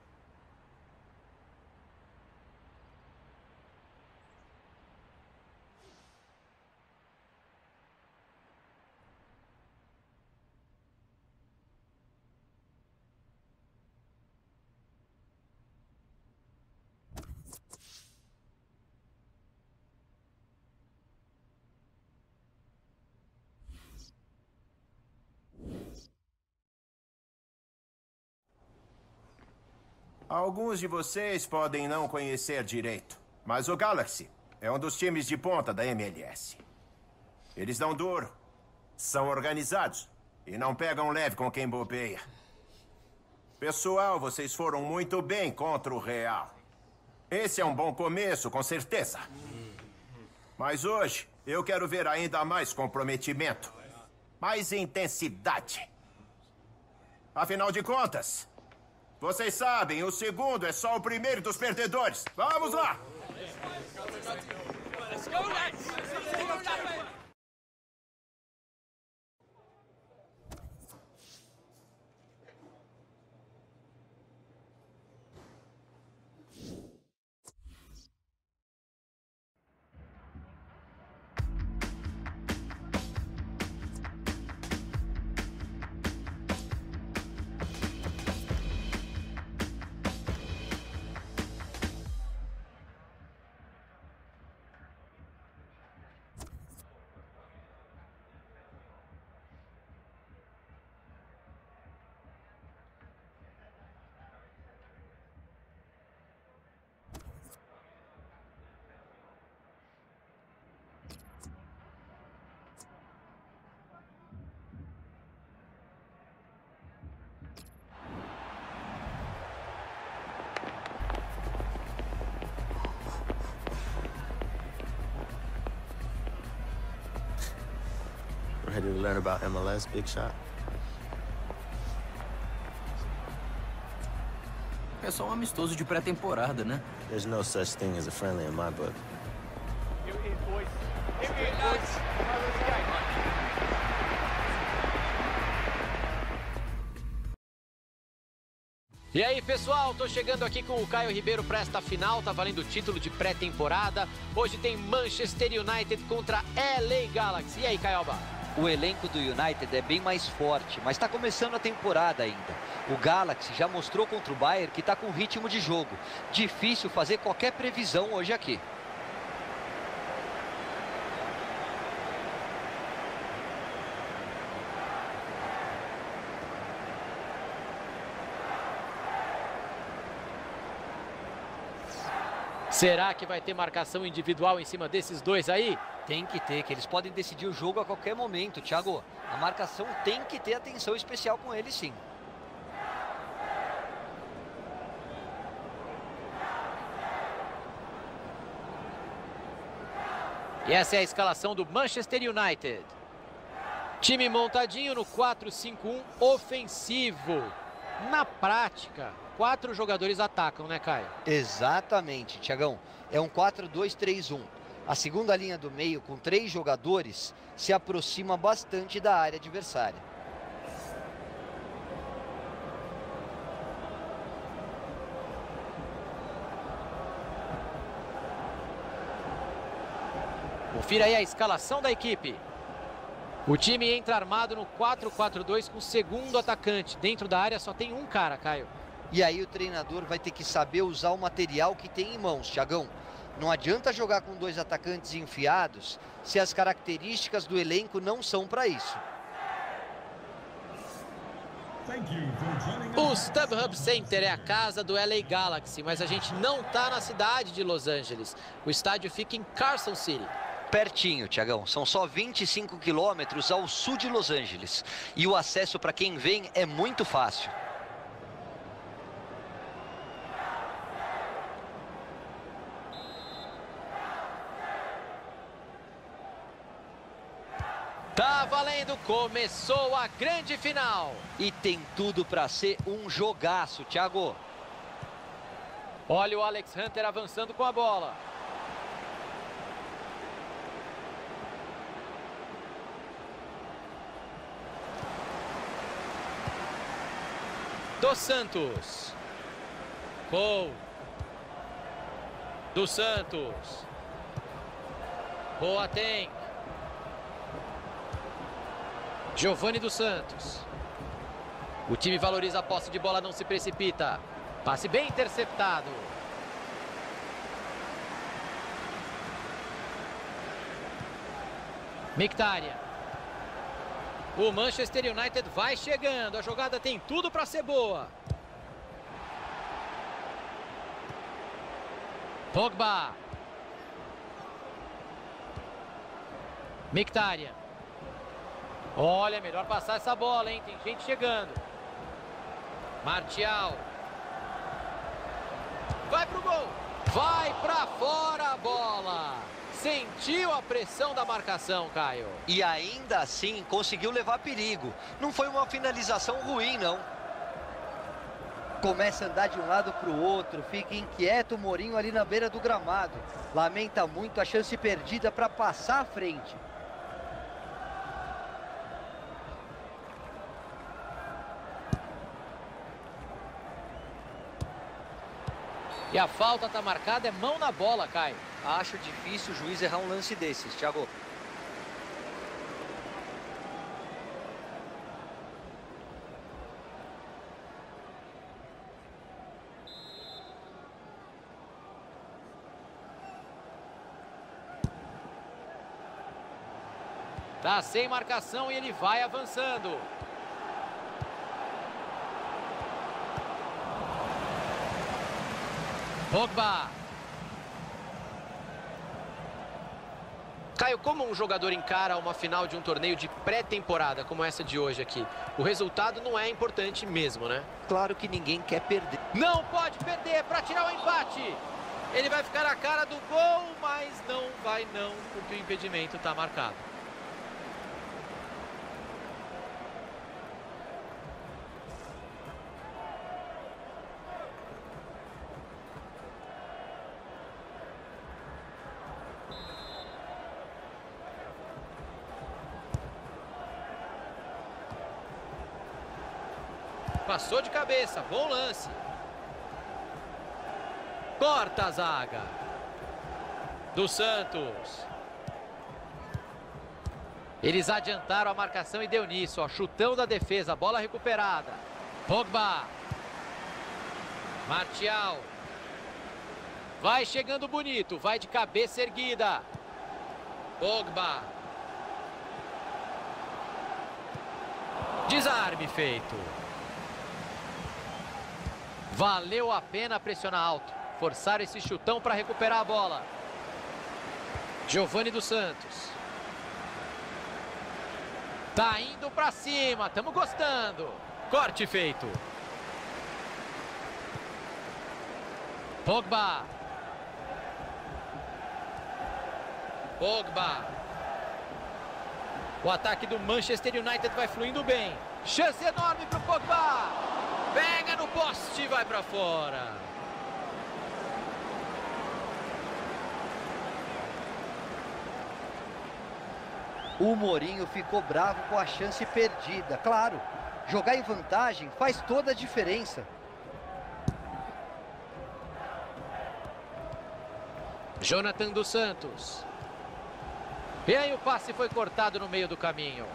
Speaker 15: Alguns de vocês podem não conhecer direito, mas o Galaxy é um dos times de ponta da M L S. Eles dão duro, são organizados e não pegam leve com quem bobeia. Pessoal, vocês foram muito bem contra o Real. Esse é um bom começo, com certeza. Mas hoje eu quero ver ainda mais comprometimento, mais intensidade. Afinal de contas, vocês sabem, o segundo é só o primeiro dos perdedores. Vamos lá!
Speaker 17: Let's go, lads!
Speaker 1: Ready to learn about M L S, Big Shot?
Speaker 14: É só um amistoso de pré-temporada, né?
Speaker 1: There's no such thing as a friendly in my book.
Speaker 22: E aí, pessoal, tô chegando aqui com o Caio Ribeiro para esta final, tá valendo o título de pré-temporada. Hoje tem Manchester United contra L A Galaxy. E aí, Caioba?
Speaker 23: O elenco do United é bem mais forte, mas está começando a temporada ainda. O Galaxy já mostrou contra o Bayern que está com ritmo de jogo. Difícil fazer qualquer previsão hoje aqui.
Speaker 22: Será que vai ter marcação individual em cima desses dois aí?
Speaker 23: Tem que ter, que eles podem decidir o jogo a qualquer momento, Thiago. A marcação tem que ter atenção especial com eles, sim.
Speaker 22: E essa é a escalação do Manchester United. Time montadinho no quatro cinco um ofensivo. Na prática, quatro jogadores atacam, né, Caio?
Speaker 23: Exatamente, Thiagão. É um quatro dois três um. A segunda linha do meio, com três jogadores, se aproxima bastante da área adversária.
Speaker 22: Confira aí a escalação da equipe. O time entra armado no quatro quatro dois com o segundo atacante. Dentro da área só tem um cara, Caio.
Speaker 23: E aí o treinador vai ter que saber usar o material que tem em mãos, Thiagão. Não adianta jogar com dois atacantes enfiados se as características do elenco não são para isso.
Speaker 22: O StubHub Center é a casa do L A Galaxy, mas a gente não tá na cidade de Los Angeles. O estádio fica em Carson City.
Speaker 23: Pertinho, Thiagão. São só vinte e cinco quilômetros ao sul de Los Angeles. E o acesso para quem vem é muito fácil.
Speaker 22: Tá valendo, começou a grande final.
Speaker 23: E tem tudo para ser um jogaço, Thiago.
Speaker 22: Olha o Alex Hunter avançando com a bola. Dos Santos. Cole. Dos Santos. Boateng. Giovani dos Santos. O time valoriza a posse de bola, não se precipita. Passe bem interceptado. Mkhitaryan. O Manchester United vai chegando. A jogada tem tudo para ser boa. Pogba. Mkhitaryan. Olha, melhor passar essa bola, hein? Tem gente chegando. Martial. Vai pro gol. Vai pra fora a bola. Sentiu a pressão da marcação, Caio.
Speaker 23: E ainda assim conseguiu levar perigo. Não foi uma finalização ruim, não. Começa a andar de um lado para o outro. Fica inquieto o Mourinho ali na beira do gramado. Lamenta muito a chance perdida para passar à frente.
Speaker 22: E a falta tá marcada, é mão na bola, Caio.
Speaker 23: Acho difícil o juiz errar um lance desses, Thiago.
Speaker 22: Tá sem marcação e ele vai avançando. Pogba. Caio, como um jogador encara uma final de um torneio de pré-temporada como essa de hoje aqui? O resultado não é importante mesmo, né?
Speaker 23: Claro que ninguém quer perder.
Speaker 22: Não pode perder para tirar o empate. Ele vai ficar na cara do gol, mas não vai não, porque o impedimento está marcado. Passou de cabeça, bom lance. Corta a zaga. Dos Santos. Eles adiantaram a marcação e deu nisso, ó. Chutão da defesa, bola recuperada. Pogba. Martial. Vai chegando bonito, vai de cabeça erguida. Pogba. Desarme feito. Valeu a pena pressionar alto. Forçar esse chutão para recuperar a bola. Giovani dos Santos. Tá indo para cima. Estamos gostando. Corte feito. Pogba. Pogba. O ataque do Manchester United vai fluindo bem. Chance enorme para o Pogba. Pega no poste e vai para fora.
Speaker 23: O Mourinho ficou bravo com a chance perdida. Claro, jogar em vantagem faz toda a diferença.
Speaker 22: Jonathan dos Santos. E aí o passe foi cortado no meio do caminho.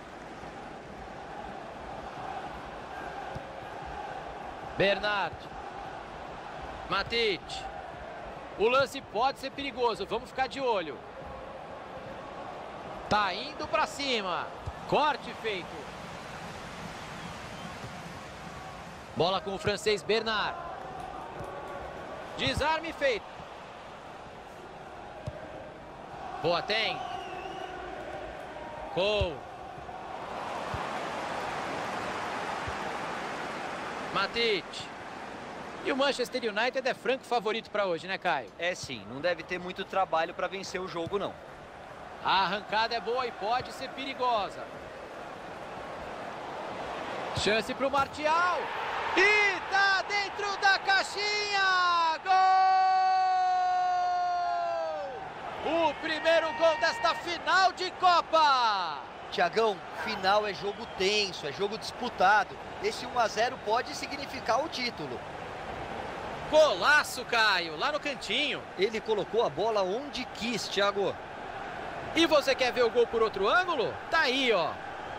Speaker 22: Bernard. Matic. O lance pode ser perigoso, vamos ficar de olho. Tá indo pra cima. Corte feito. Bola com o francês Bernard. Desarme feito. Boateng. Cole. Matic. E o Manchester United é franco favorito para hoje, né, Caio?
Speaker 23: É sim, não deve ter muito trabalho para vencer o jogo, não.
Speaker 22: A arrancada é boa e pode ser perigosa. Chance para o Martial. E tá dentro da caixinha! Gol! O primeiro gol desta final de Copa!
Speaker 23: Thiagão, final é jogo tenso, é jogo disputado. Esse um a zero pode significar o título.
Speaker 22: Golaço, Caio, lá no cantinho.
Speaker 23: Ele colocou a bola onde quis, Thiago.
Speaker 22: E você quer ver o gol por outro ângulo? Tá aí, ó.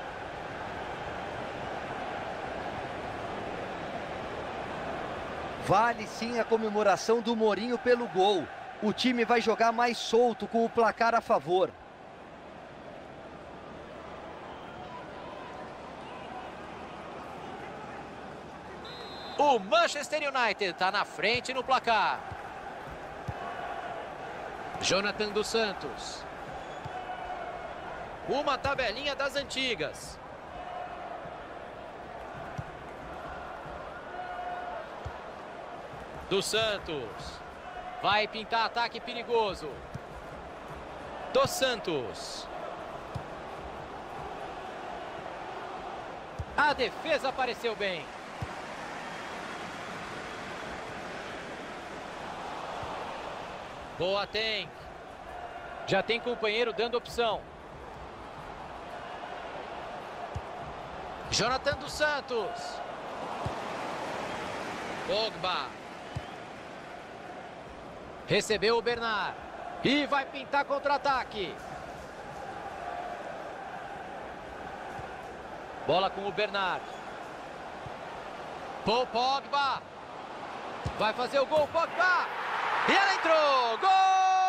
Speaker 23: Vale sim a comemoração do Mourinho pelo gol. O time vai jogar mais solto com o placar a favor.
Speaker 22: O Manchester United está na frente no placar. Jonathan dos Santos. Uma tabelinha das antigas. Dos Santos. Vai pintar ataque perigoso. Dos Santos. A defesa apareceu bem. Boateng. Já tem companheiro dando opção. Jonathan dos Santos. Pogba. Recebeu o Bernard. E vai pintar contra-ataque. Bola com o Bernard. Paul Pogba. Vai fazer o gol, Pogba. E ela entrou! Gol!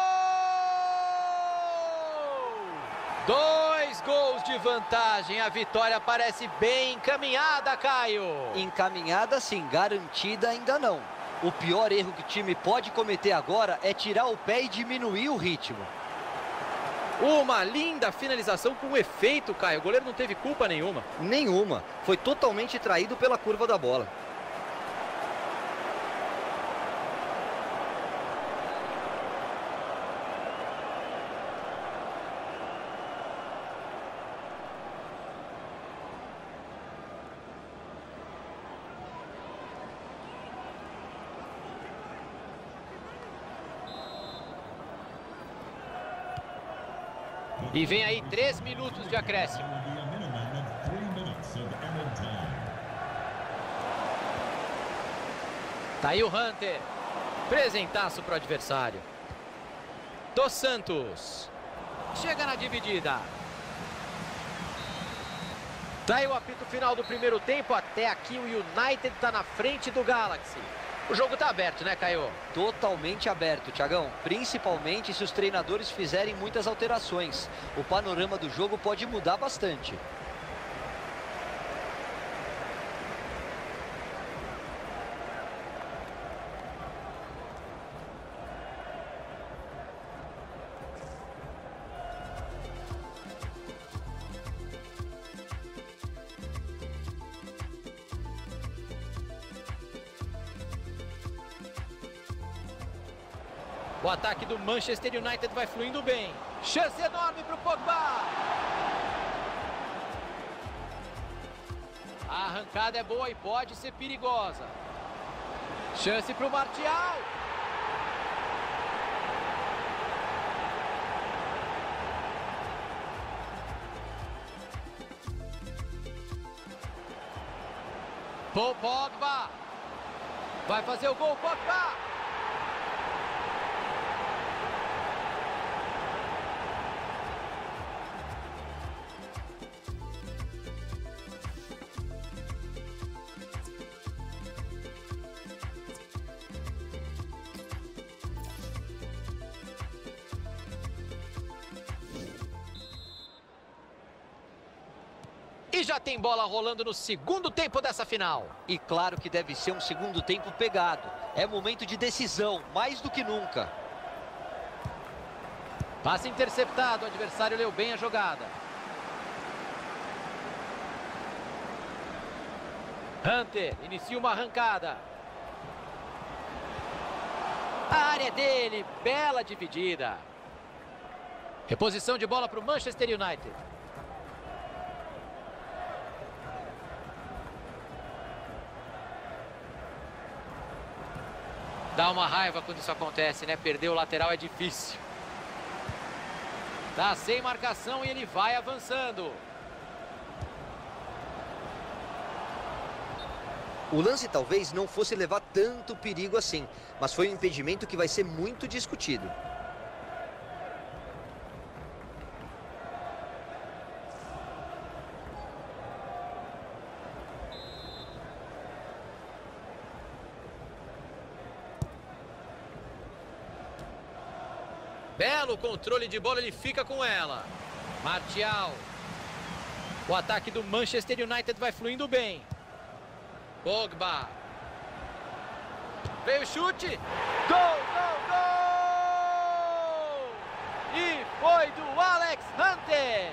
Speaker 22: Dois gols de vantagem. A vitória parece bem encaminhada, Caio.
Speaker 23: Encaminhada sim, garantida ainda não. O pior erro que o time pode cometer agora é tirar o pé e diminuir o ritmo.
Speaker 22: Uma linda finalização com efeito, Caio. O goleiro não teve culpa nenhuma.
Speaker 23: Nenhuma. Foi totalmente traído pela curva da bola.
Speaker 22: E vem aí três minutos de acréscimo. Tá aí o Hunter. Presentaço pro adversário. Dos Santos. Chega na dividida. Tá aí o apito final do primeiro tempo. Até aqui o United tá na frente do Galaxy. O jogo tá aberto, né, Caio?
Speaker 23: Totalmente aberto, Thiagão. Principalmente se os treinadores fizerem muitas alterações. O panorama do jogo pode mudar bastante.
Speaker 22: O ataque do Manchester United vai fluindo bem. Chance enorme para o Pogba. A arrancada é boa e pode ser perigosa. Chance para o Martial. Paul Pogba. Vai fazer o gol, Pogba. E já tem bola rolando no segundo tempo dessa final.
Speaker 23: E claro que deve ser um segundo tempo pegado. É momento de decisão, mais do que nunca.
Speaker 22: Passe interceptado, o adversário leu bem a jogada. Hunter inicia uma arrancada. A área é dele, bela dividida. Reposição de bola para o Manchester United. Dá uma raiva quando isso acontece, né? Perder o lateral é difícil. Tá sem marcação e ele vai avançando.
Speaker 23: O lance talvez não fosse levar tanto perigo assim, mas foi um impedimento que vai ser muito discutido.
Speaker 22: Belo controle de bola, ele fica com ela. Martial. O ataque do Manchester United vai fluindo bem. Pogba. Veio o chute. Gol, gol, gol! E foi do Alex Hunter.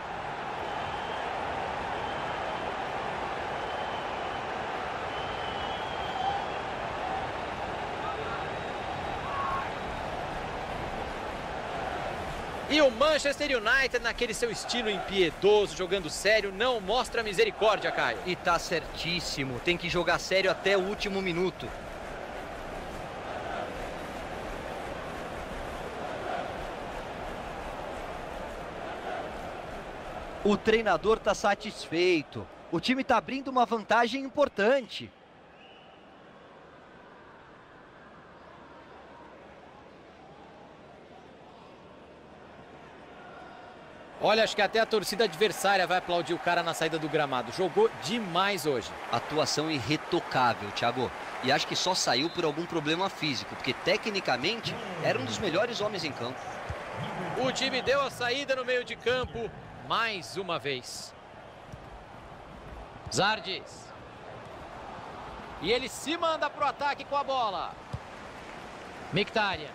Speaker 22: E o Manchester United, naquele seu estilo impiedoso, jogando sério, não mostra misericórdia, Caio.
Speaker 23: E tá certíssimo. Tem que jogar sério até o último minuto. O treinador tá satisfeito. O time tá abrindo uma vantagem importante.
Speaker 22: Olha, acho que até a torcida adversária vai aplaudir o cara na saída do gramado. Jogou demais hoje.
Speaker 23: Atuação irretocável, Thiago. E acho que só saiu por algum problema físico, porque tecnicamente era um dos melhores homens em campo.
Speaker 22: O time deu a saída no meio de campo mais uma vez. Zardes. E ele se manda pro ataque com a bola. Mkhitaryan.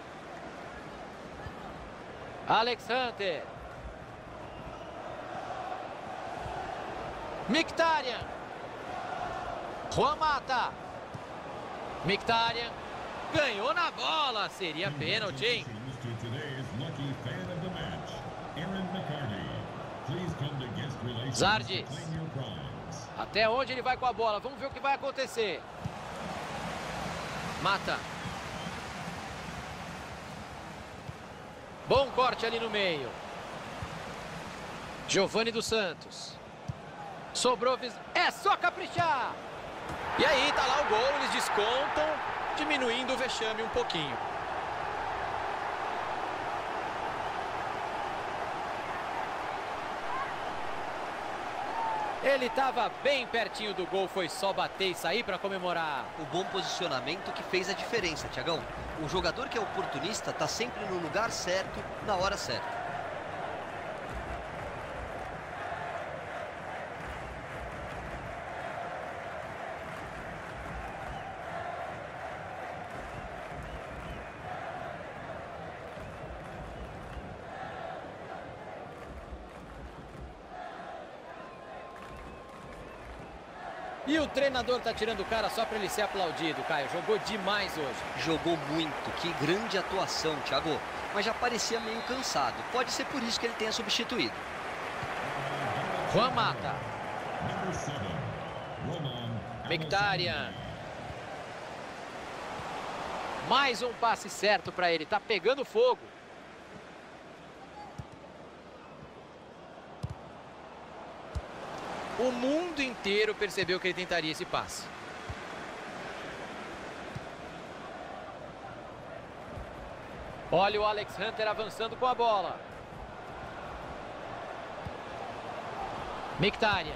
Speaker 22: Alex Hunter. Mkhitaryan. Juan Mata. Mkhitaryan. Ganhou na bola. Seria pênalti, hein? Zardes. Até onde ele vai com a bola? Vamos ver o que vai acontecer. Mata. Bom corte ali no meio. Giovani dos Santos. Sobrou, é só caprichar. E aí tá lá o gol, eles descontam, diminuindo o vexame um pouquinho. Ele estava bem pertinho do gol, foi só bater e sair para comemorar.
Speaker 23: O bom posicionamento que fez a diferença, Thiagão. O jogador que é oportunista tá sempre no lugar certo, na hora certa.
Speaker 22: E o treinador tá tirando o cara só para ele ser aplaudido, Caio. Jogou demais hoje.
Speaker 23: Jogou muito. Que grande atuação, Thiago. Mas já parecia meio cansado. Pode ser por isso que ele tenha substituído.
Speaker 22: Juan Mata. Mkhitaryan. Mais um passe certo para ele. Tá pegando fogo. O mundo inteiro percebeu que ele tentaria esse passe. Olha o Alex Hunter avançando com a bola. Mkhitaryan.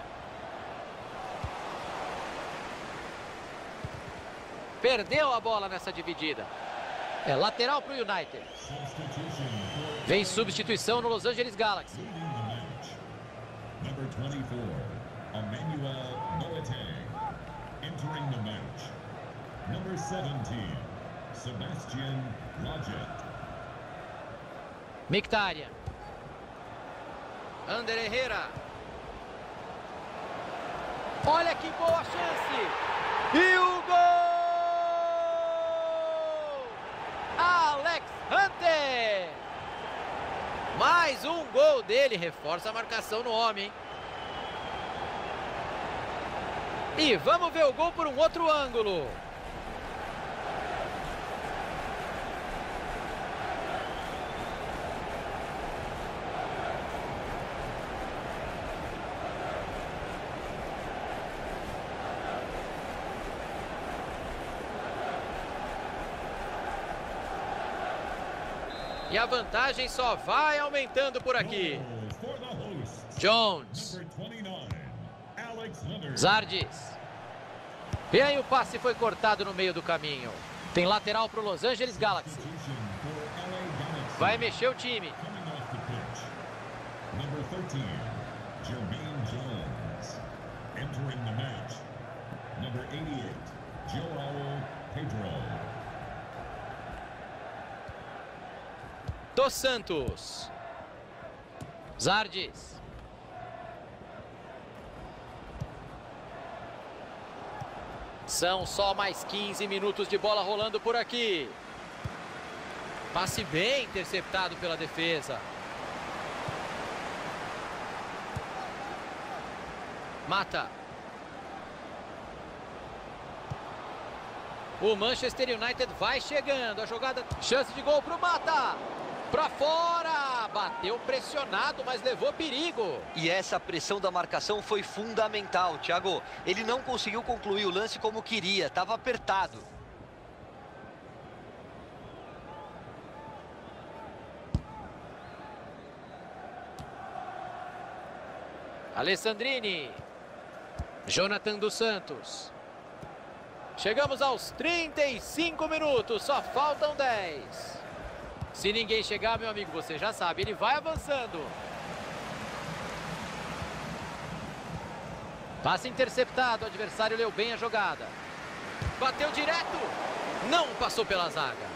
Speaker 22: Perdeu a bola nessa dividida. É lateral para o United. Vem substituição no Los Angeles Galaxy.
Speaker 6: Number twenty-four. Emmanuel Boateng entering the match. Number seventeen, Sebastian Lletget.
Speaker 22: Mkhitaryan. Ander Herrera. Olha que boa chance. E o gol! Alex Hunter. Mais um gol dele. Reforça a marcação no homem, hein? E vamos ver o gol por um outro ângulo. E a vantagem só vai aumentando por aqui. Jones. Zardes. E aí o passe foi cortado no meio do caminho. Tem lateral para o Los Angeles Galaxy. Vai mexer o time.
Speaker 6: Jermaine Jones. Entering the match, number eighty-eight, João Pedro.
Speaker 22: Dos Santos. Zardes. São só mais quinze minutos de bola rolando por aqui. Passe bem interceptado pela defesa. Mata. O Manchester United vai chegando. A jogada, chance de gol pro Mata. Pra fora. Bateu pressionado, mas levou perigo.
Speaker 23: E essa pressão da marcação foi fundamental, Thiago. Ele não conseguiu concluir o lance como queria. Estava apertado.
Speaker 22: Alessandrini. Jonathan dos Santos. Chegamos aos trinta e cinco minutos, só faltam dez. Se ninguém chegar, meu amigo, você já sabe, ele vai avançando. Passe interceptado, o adversário leu bem a jogada. Bateu direto, não passou pela zaga.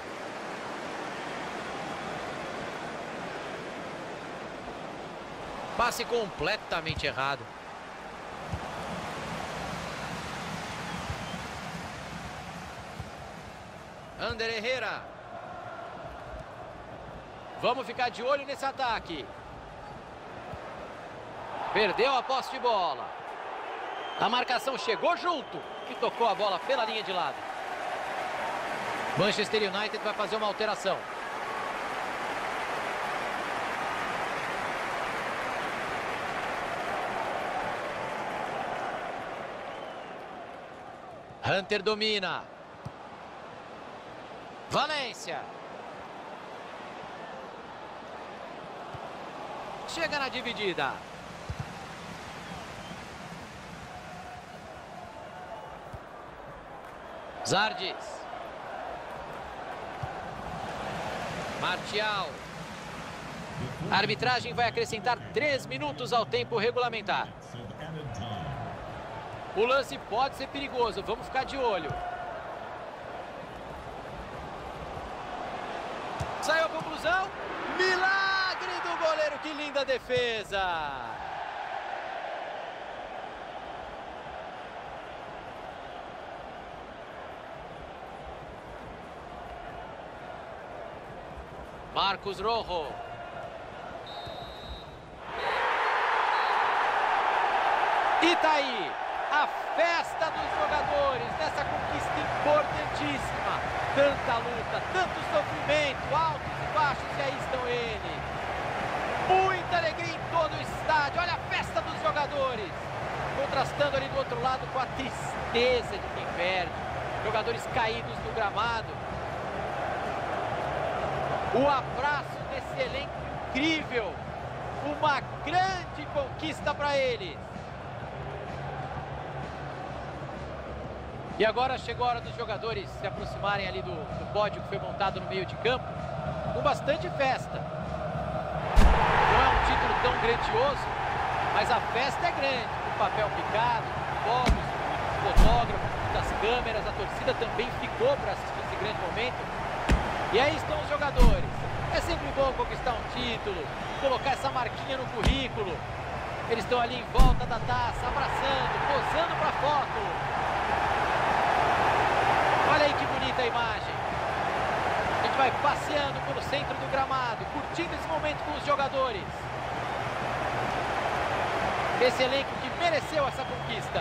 Speaker 22: Passe completamente errado. Ander Herrera. Vamos ficar de olho nesse ataque. Perdeu a posse de bola. A marcação chegou junto e tocou a bola pela linha de lado. Manchester United vai fazer uma alteração. Hunter domina. Valência. Chega na dividida. Zardes. Martial. A arbitragem vai acrescentar três minutos ao tempo regulamentar. O lance pode ser perigoso, vamos ficar de olho. Saiu a conclusão. Milagre do goleiro, que linda defesa. Marcos Rojo. E tá aí a festa dos jogadores nessa conquista importantíssima. Tanta luta, tanto sofrimento, altos e baixos, e aí estão eles. Muita alegria em todo o estádio. Olha a festa dos jogadores. Contrastando ali do outro lado com a tristeza de quem perde. Jogadores caídos no gramado. O abraço desse elenco incrível. Uma grande conquista para eles. E agora chegou a hora dos jogadores se aproximarem ali do, do pódio que foi montado no meio de campo, com bastante festa. Não é um título tão grandioso, mas a festa é grande, com papel picado, fogos, muitos fotógrafos, muitas câmeras, a torcida também ficou para assistir esse grande momento. E aí estão os jogadores. É sempre bom conquistar um título, colocar essa marquinha no currículo. Eles estão ali em volta da taça, abraçando, posando para foto. Olha aí que bonita a imagem. A gente vai passeando pelo centro do gramado, curtindo esse momento com os jogadores. Esse elenco que mereceu essa conquista.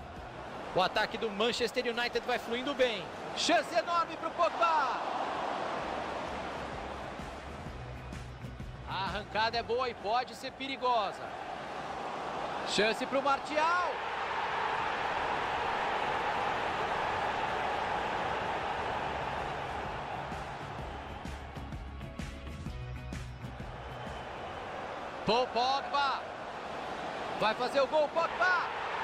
Speaker 22: O ataque do Manchester United vai fluindo bem. Chance enorme para o Pogba. arrancada é boa e pode ser perigosa. Chance para o Martial. Paul Pogba. Vai fazer o gol, Pogba.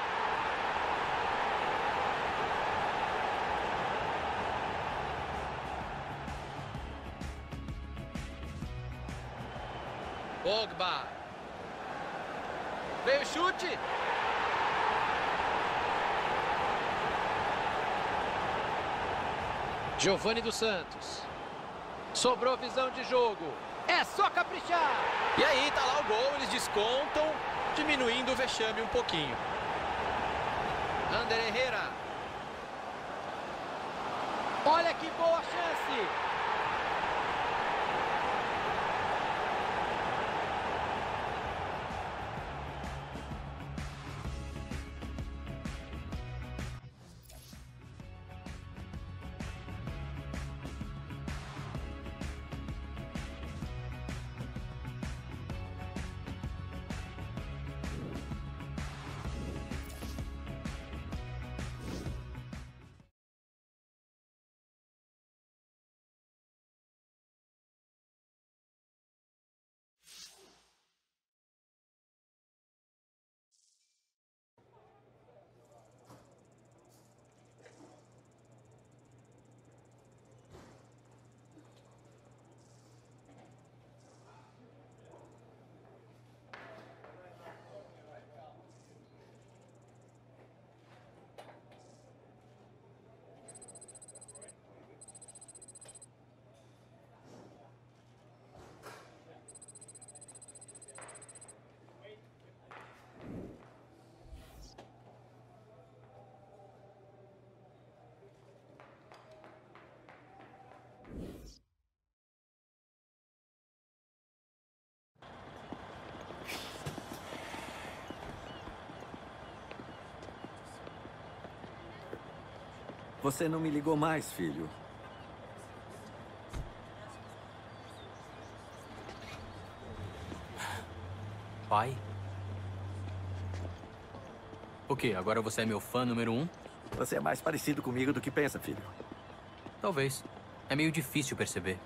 Speaker 22: Pogba. Veio o chute. Giovani dos Santos. Sobrou visão de jogo. É só caprichar.
Speaker 5: E aí, tá lá o gol, eles descontam, diminuindo o vexame um pouquinho.
Speaker 22: Ander Herrera. Olha que boa chance.
Speaker 9: Você não me ligou mais, filho.
Speaker 14: Pai? O quê? Agora você é meu fã número um?
Speaker 9: Você é mais parecido comigo do que pensa, filho.
Speaker 14: Talvez. É meio difícil perceber.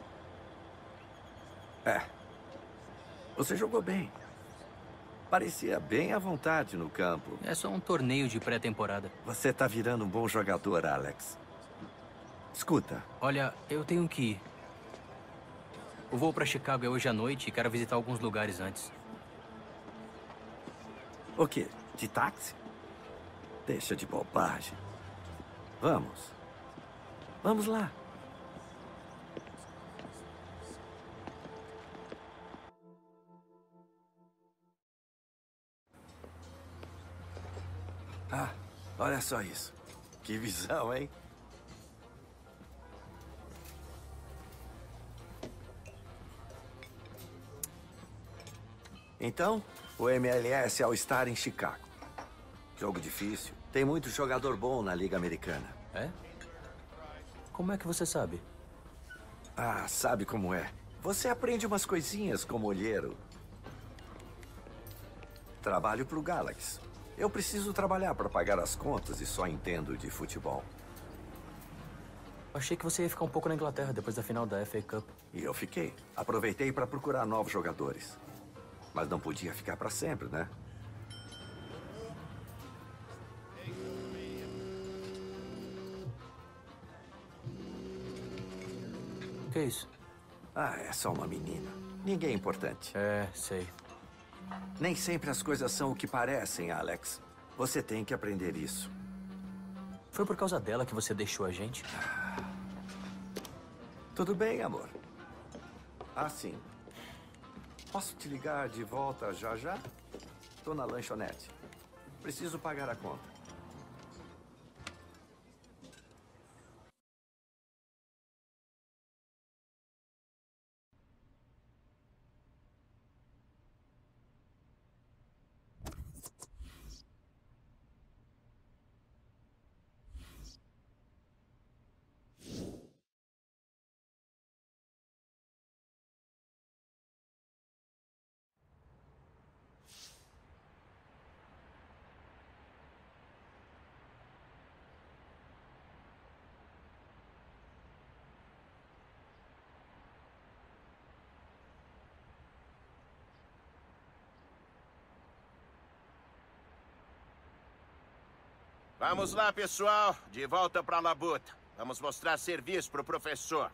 Speaker 9: É. Você jogou bem. Parecia bem à vontade no campo.
Speaker 14: É só um torneio de pré-temporada.
Speaker 9: Você tá virando um bom jogador, Alex. Escuta.
Speaker 14: Olha, eu tenho que ir. O voo para Chicago é hoje à noite e quero visitar alguns lugares antes.
Speaker 9: O quê? De táxi? Deixa de bobagem. Vamos. Vamos lá. Ah, olha só isso. Que visão, hein? Então, o M L S All-Star em Chicago. Jogo difícil. Tem muito jogador bom na Liga Americana.
Speaker 14: É? Como é que você sabe?
Speaker 9: Ah, sabe como é. Você aprende umas coisinhas como olheiro. Trabalho pro Galaxy. Eu preciso trabalhar para pagar as contas e só entendo de futebol.
Speaker 14: Achei que você ia ficar um pouco na Inglaterra depois da final da F A Cup.
Speaker 9: E eu fiquei. Aproveitei para procurar novos jogadores. Mas não podia ficar para sempre, né?
Speaker 14: O que é isso?
Speaker 9: Ah, é só uma menina. Ninguém é importante.
Speaker 14: É, sei.
Speaker 9: Nem sempre as coisas são o que parecem, Alex. Você tem que aprender isso.
Speaker 14: Foi por causa dela que você deixou a gente?
Speaker 9: Tudo bem, amor. Ah, sim. Posso te ligar de volta já já? Tô na lanchonete. Preciso pagar a conta.
Speaker 15: Vamos lá, pessoal. De volta pra labuta. Vamos mostrar serviço pro professor.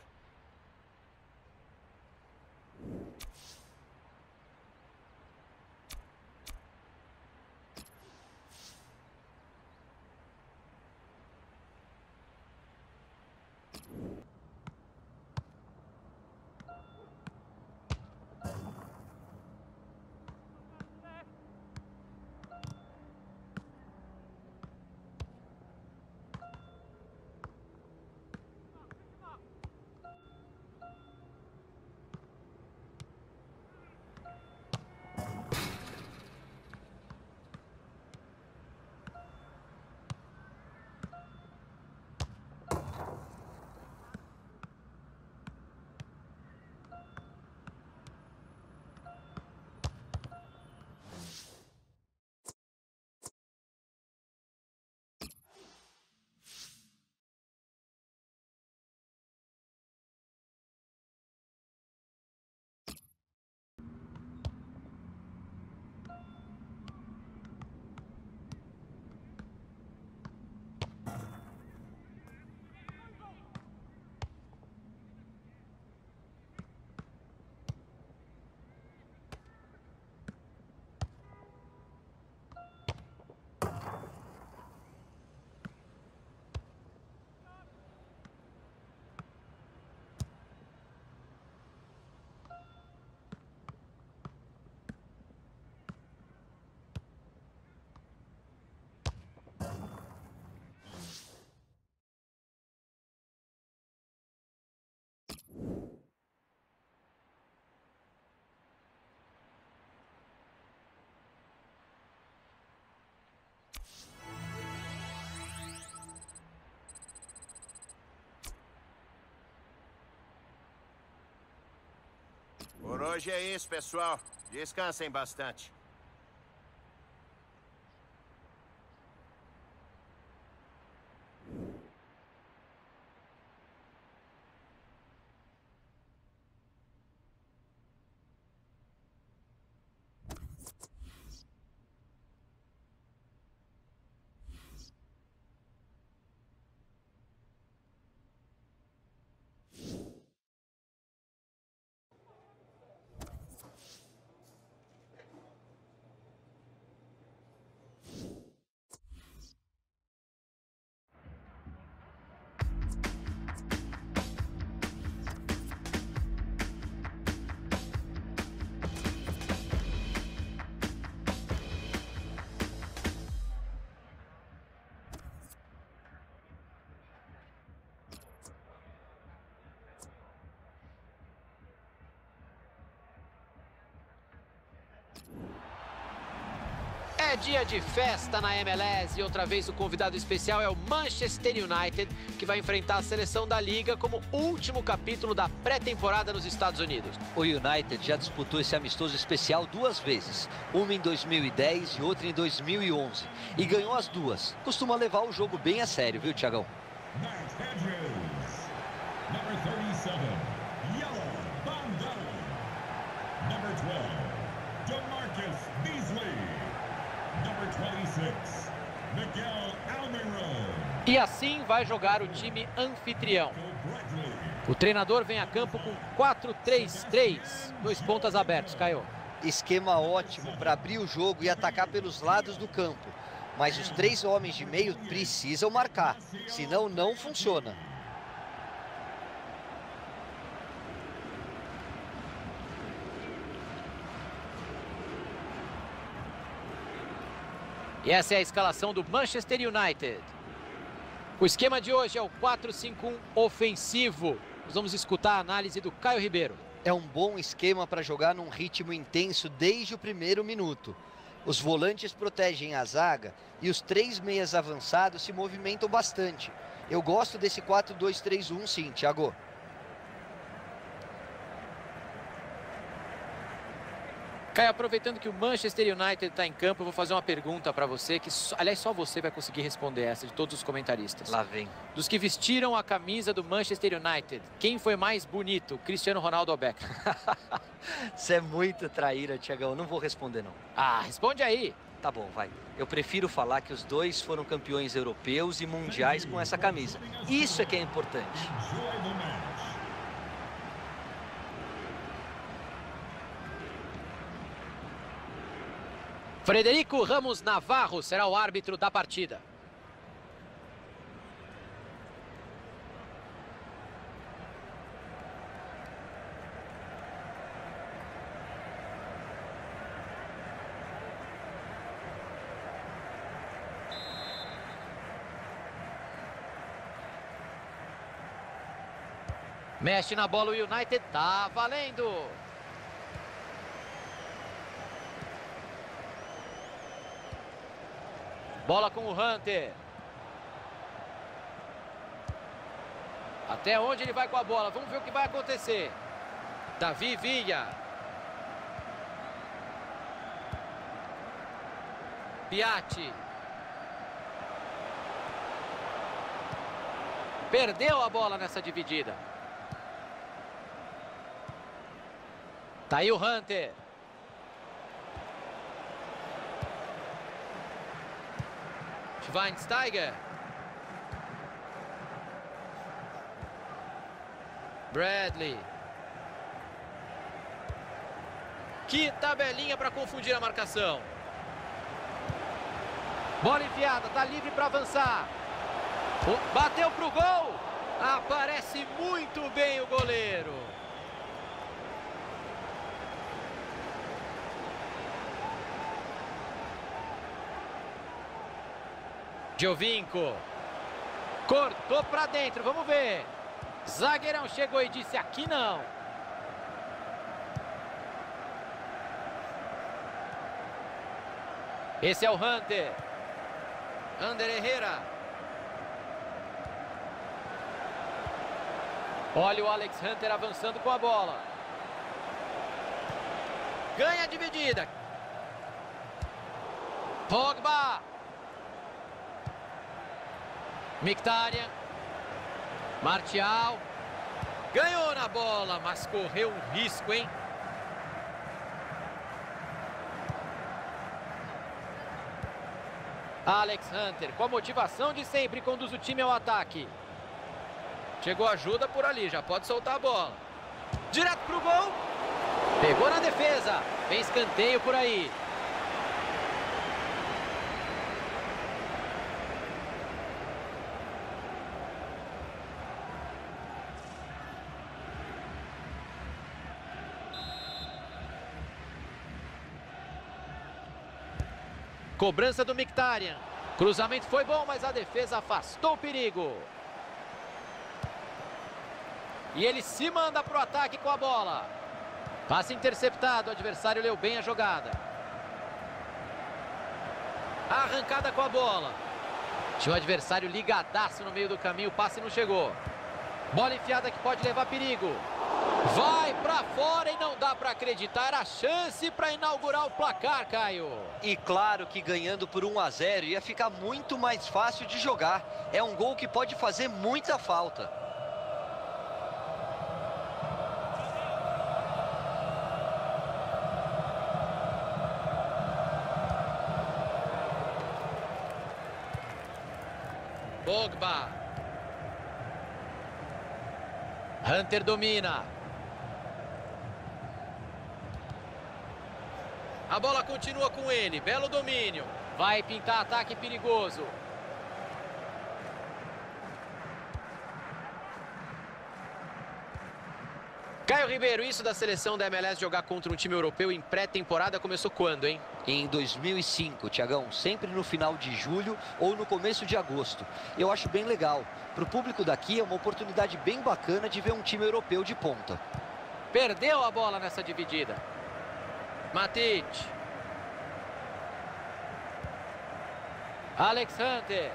Speaker 15: Por hoje é isso, pessoal. Descansem bastante.
Speaker 22: É dia de festa na M L S e outra vez o convidado especial é o Manchester United, que vai enfrentar a seleção da Liga como último capítulo da pré-temporada nos Estados Unidos.
Speaker 23: O United já disputou esse amistoso especial duas vezes, uma em dois mil e dez e outra em dois mil e onze, e ganhou as duas. Costuma levar o jogo bem a sério, viu, Thiagão?
Speaker 6: Matt Andrews, number thirty-seven, Yellow Bandana. Number twelve, DeMarcus Beasley. Number twenty-six, Miguel Almiron.
Speaker 22: E assim vai jogar o time anfitrião. O treinador vem a campo com quatro três três, dois pontas abertos, Caio.
Speaker 23: Esquema ótimo para abrir o jogo e atacar pelos lados do campo. Mas os três homens de meio precisam marcar, senão não funciona.
Speaker 22: E essa é a escalação do Manchester United. O esquema de hoje é o quatro cinco um ofensivo. Nós vamos escutar a análise do Caio Ribeiro.
Speaker 23: É um bom esquema para jogar num ritmo intenso desde o primeiro minuto. Os volantes protegem a zaga e os três meias avançados se movimentam bastante. Eu gosto desse quatro dois três um sim, Thiago.
Speaker 22: Caio, aproveitando que o Manchester United está em campo, eu vou fazer uma pergunta para você, que, aliás, só você vai conseguir responder essa, de todos os comentaristas.
Speaker 23: Lá vem.
Speaker 22: Dos que vestiram a camisa do Manchester United, quem foi mais bonito, Cristiano Ronaldo ou Beckham?
Speaker 23: Você é muito traíra, Thiagão. Não vou responder, não.
Speaker 22: Ah, responde aí.
Speaker 23: tá bom, vai. Eu prefiro falar que os dois foram campeões europeus e mundiais com essa camisa. Isso é que é importante.
Speaker 22: Frederico Ramos Navarro será o árbitro da partida. Mexe na bola o United, tá valendo. Bola com o Hunter. Até onde ele vai com a bola? Vamos ver o que vai acontecer. Davi Villa. Piatti. Perdeu a bola nessa dividida. Tá aí o Hunter. Schweinsteiger. Bradley. Que tabelinha para confundir a marcação. Bola enfiada, tá livre para avançar. Bateu pro gol. Aparece muito bem o goleiro. Giovinco. Cortou pra dentro, vamos ver. Zagueirão chegou e disse aqui não. Esse é o Hunter. Ander Herrera. Olha o Alex Hunter avançando com a bola. Ganha a dividida. Pogba. Mkhitaryan. Martial. Ganhou na bola, mas correu um risco, hein? Alex Hunter, com a motivação de sempre, conduz o time ao ataque. Chegou ajuda por ali, já pode soltar a bola. Direto pro gol. Pegou na defesa. Vem escanteio por aí. Cobrança do Mkhitaryan. Cruzamento foi bom, mas a defesa afastou o perigo. E ele se manda para o ataque com a bola. Passe interceptado, o adversário leu bem a jogada. Arrancada com a bola. Tinha o adversário ligadaço no meio do caminho, o passe não chegou. Bola enfiada que pode levar perigo. Vai pra fora e não dá pra acreditar. A chance pra inaugurar o placar, Caio.
Speaker 23: E claro que ganhando por um a zero ia ficar muito mais fácil de jogar. É um gol que pode fazer muita falta.
Speaker 22: Pogba. Hunter domina. A bola continua com ele, belo domínio. Vai pintar ataque perigoso. Caio Ribeiro, isso da seleção da M L S jogar contra um time europeu em pré-temporada começou quando, hein?
Speaker 23: Em dois mil e cinco, Tiagão, sempre no final de julho ou no começo de agosto. Eu acho bem legal. Para o público daqui é uma oportunidade bem bacana de ver um time europeu de ponta.
Speaker 22: Perdeu a bola nessa dividida. Matic. Alex Hunter.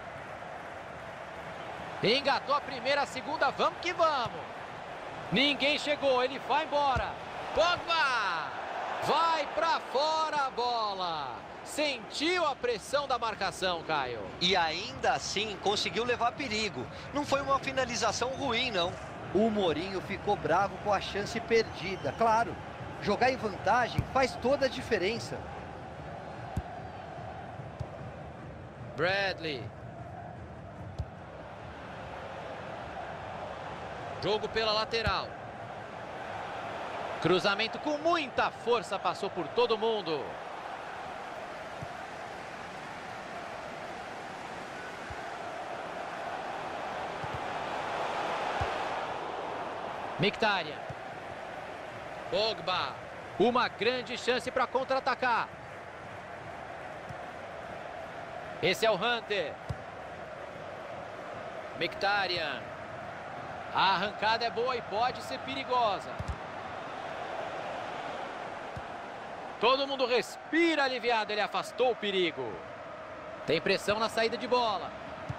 Speaker 22: Engatou a primeira, a segunda, vamos que vamos. Ninguém chegou, ele vai embora. Pogba. Vai pra fora a bola. Sentiu a pressão da marcação, Caio.
Speaker 23: E ainda assim conseguiu levar perigo. Não foi uma finalização ruim, não. O Mourinho ficou bravo com a chance perdida. Claro, jogar em vantagem faz toda a diferença.
Speaker 22: Bradley. Jogo pela lateral. Cruzamento com muita força, passou por todo mundo. Mkhitaryan. Pogba. Uma grande chance para contra-atacar. Esse é o Hunter. Mkhitaryan. A arrancada é boa e pode ser perigosa. Todo mundo respira aliviado, ele afastou o perigo. Tem pressão na saída de bola.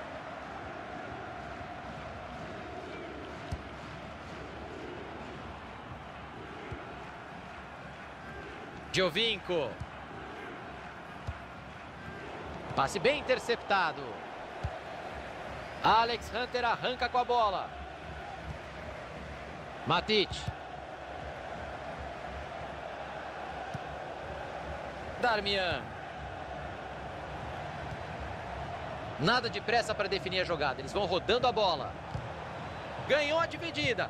Speaker 22: Giovinco. Passe bem interceptado. Alex Hunter arranca com a bola. Matic. Darmian. Nada de pressa para definir a jogada. Eles vão rodando a bola. Ganhou a dividida.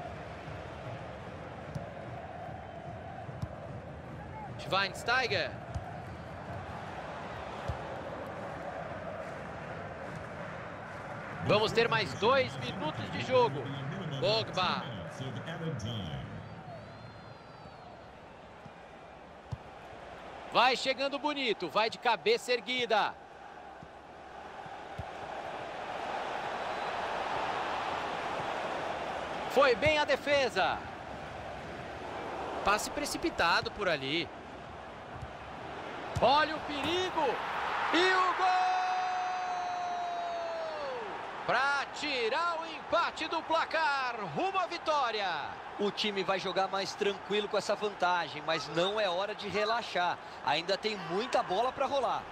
Speaker 22: Schweinsteiger. Vamos ter mais dois minutos de jogo. Pogba. Vai chegando bonito, vai de cabeça erguida. Foi bem a defesa. Passe precipitado por ali. Olha o perigo. E o gol! Para tirar o empate do placar, rumo à vitória.
Speaker 23: O time vai jogar mais tranquilo com essa vantagem, mas não é hora de relaxar. Ainda tem muita bola para rolar.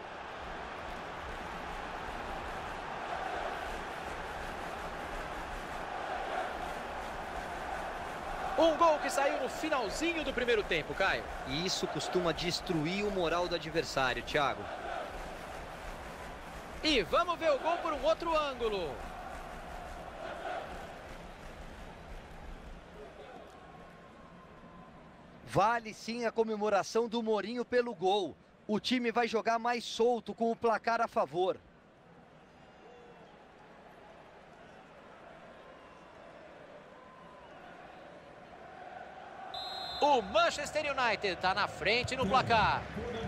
Speaker 22: Um gol que saiu no finalzinho do primeiro tempo, Caio.
Speaker 23: E isso costuma destruir o moral do adversário, Thiago.
Speaker 22: E vamos ver o gol por um outro ângulo.
Speaker 23: Vale sim a comemoração do Mourinho pelo gol. O time vai jogar mais solto com o placar a favor.
Speaker 22: O Manchester United está na frente no placar.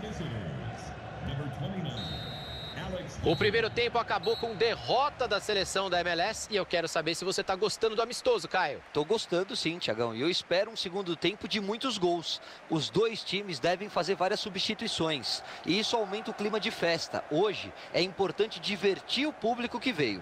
Speaker 22: O primeiro tempo acabou com derrota da seleção da M L S e eu quero saber se você está gostando do amistoso, Caio.
Speaker 23: Tô gostando sim, Thiagão, e eu espero um segundo tempo de muitos gols. Os dois times devem fazer várias substituições e isso aumenta o clima de festa. Hoje é importante divertir o público que veio.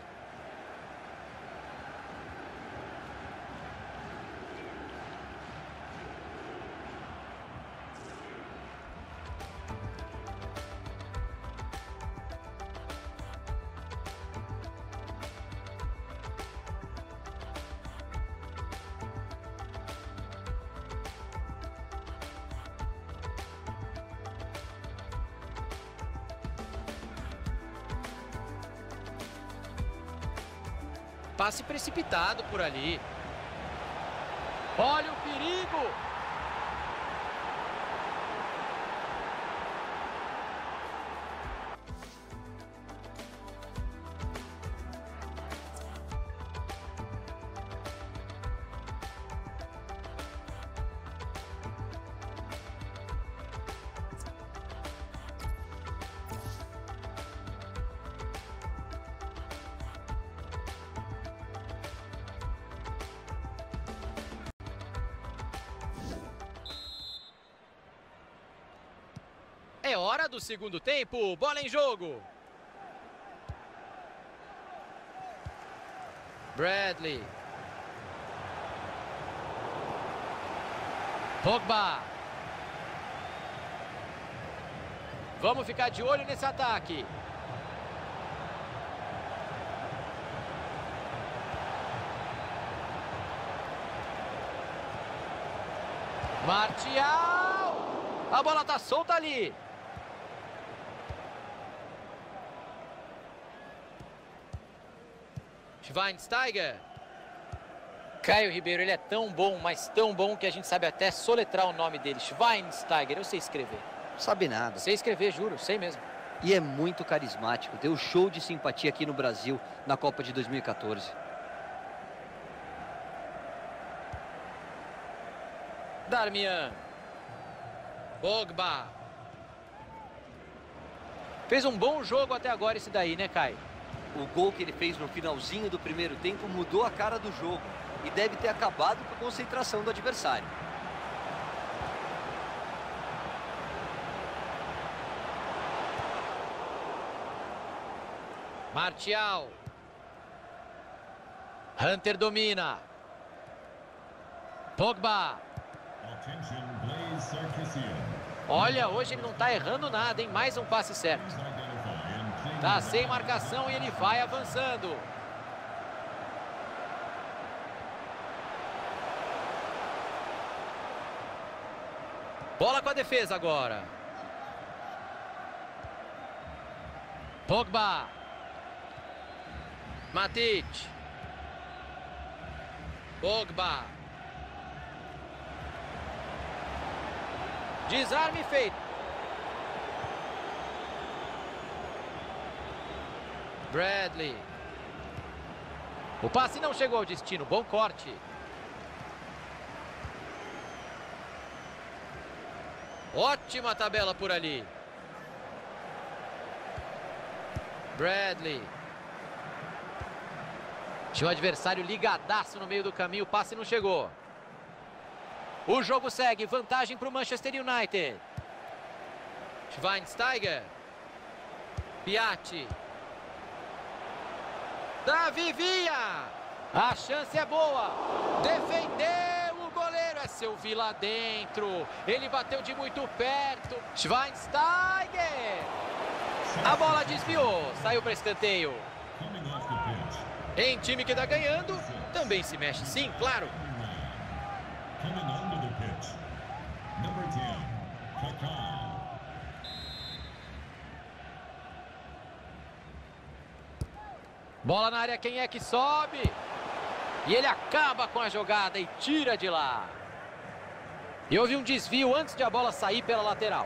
Speaker 22: Passe precipitado por ali. Olha o perigo! É hora do segundo tempo, bola em jogo. Bradley. Pogba. Vamos ficar de olho nesse ataque. Martial. A bola tá solta ali. Schweinsteiger. Caio Ribeiro, ele é tão bom, mas tão bom que a gente sabe até soletrar o nome dele. Schweinsteiger, eu sei escrever.
Speaker 23: Sabe nada.
Speaker 22: Sei escrever, juro, sei mesmo.
Speaker 23: E é muito carismático. Deu show de simpatia aqui no Brasil na Copa de dois mil e quatorze.
Speaker 22: Darmian. Pogba. Fez um bom jogo até agora esse daí, né, Caio?
Speaker 23: O gol que ele fez no finalzinho do primeiro tempo mudou a cara do jogo e deve ter acabado com a concentração do adversário.
Speaker 22: Martial. Hunter domina. Pogba. Olha, hoje ele não tá errando nada, hein? Mais um passe certo. Tá sem marcação e ele vai avançando. Bola com a defesa agora. Pogba. Matic. Pogba. Desarme feito. Bradley. O passe não chegou ao destino. Bom corte. Ótima tabela por ali. Bradley. Tinha o adversário ligadaço no meio do caminho. O passe não chegou. O jogo segue, vantagem para o Manchester United. Schweinsteiger. Piatti. Davi Villa. A chance é boa. Defendeu o goleiro. É seu Villa dentro. Ele bateu de muito perto. Schweinsteiger. A bola desviou. Saiu para escanteio. Em time que está ganhando, também se mexe. Sim, claro. Bola na área, quem é que sobe? E ele acaba com a jogada e tira de lá. E houve um desvio antes de a bola sair pela lateral.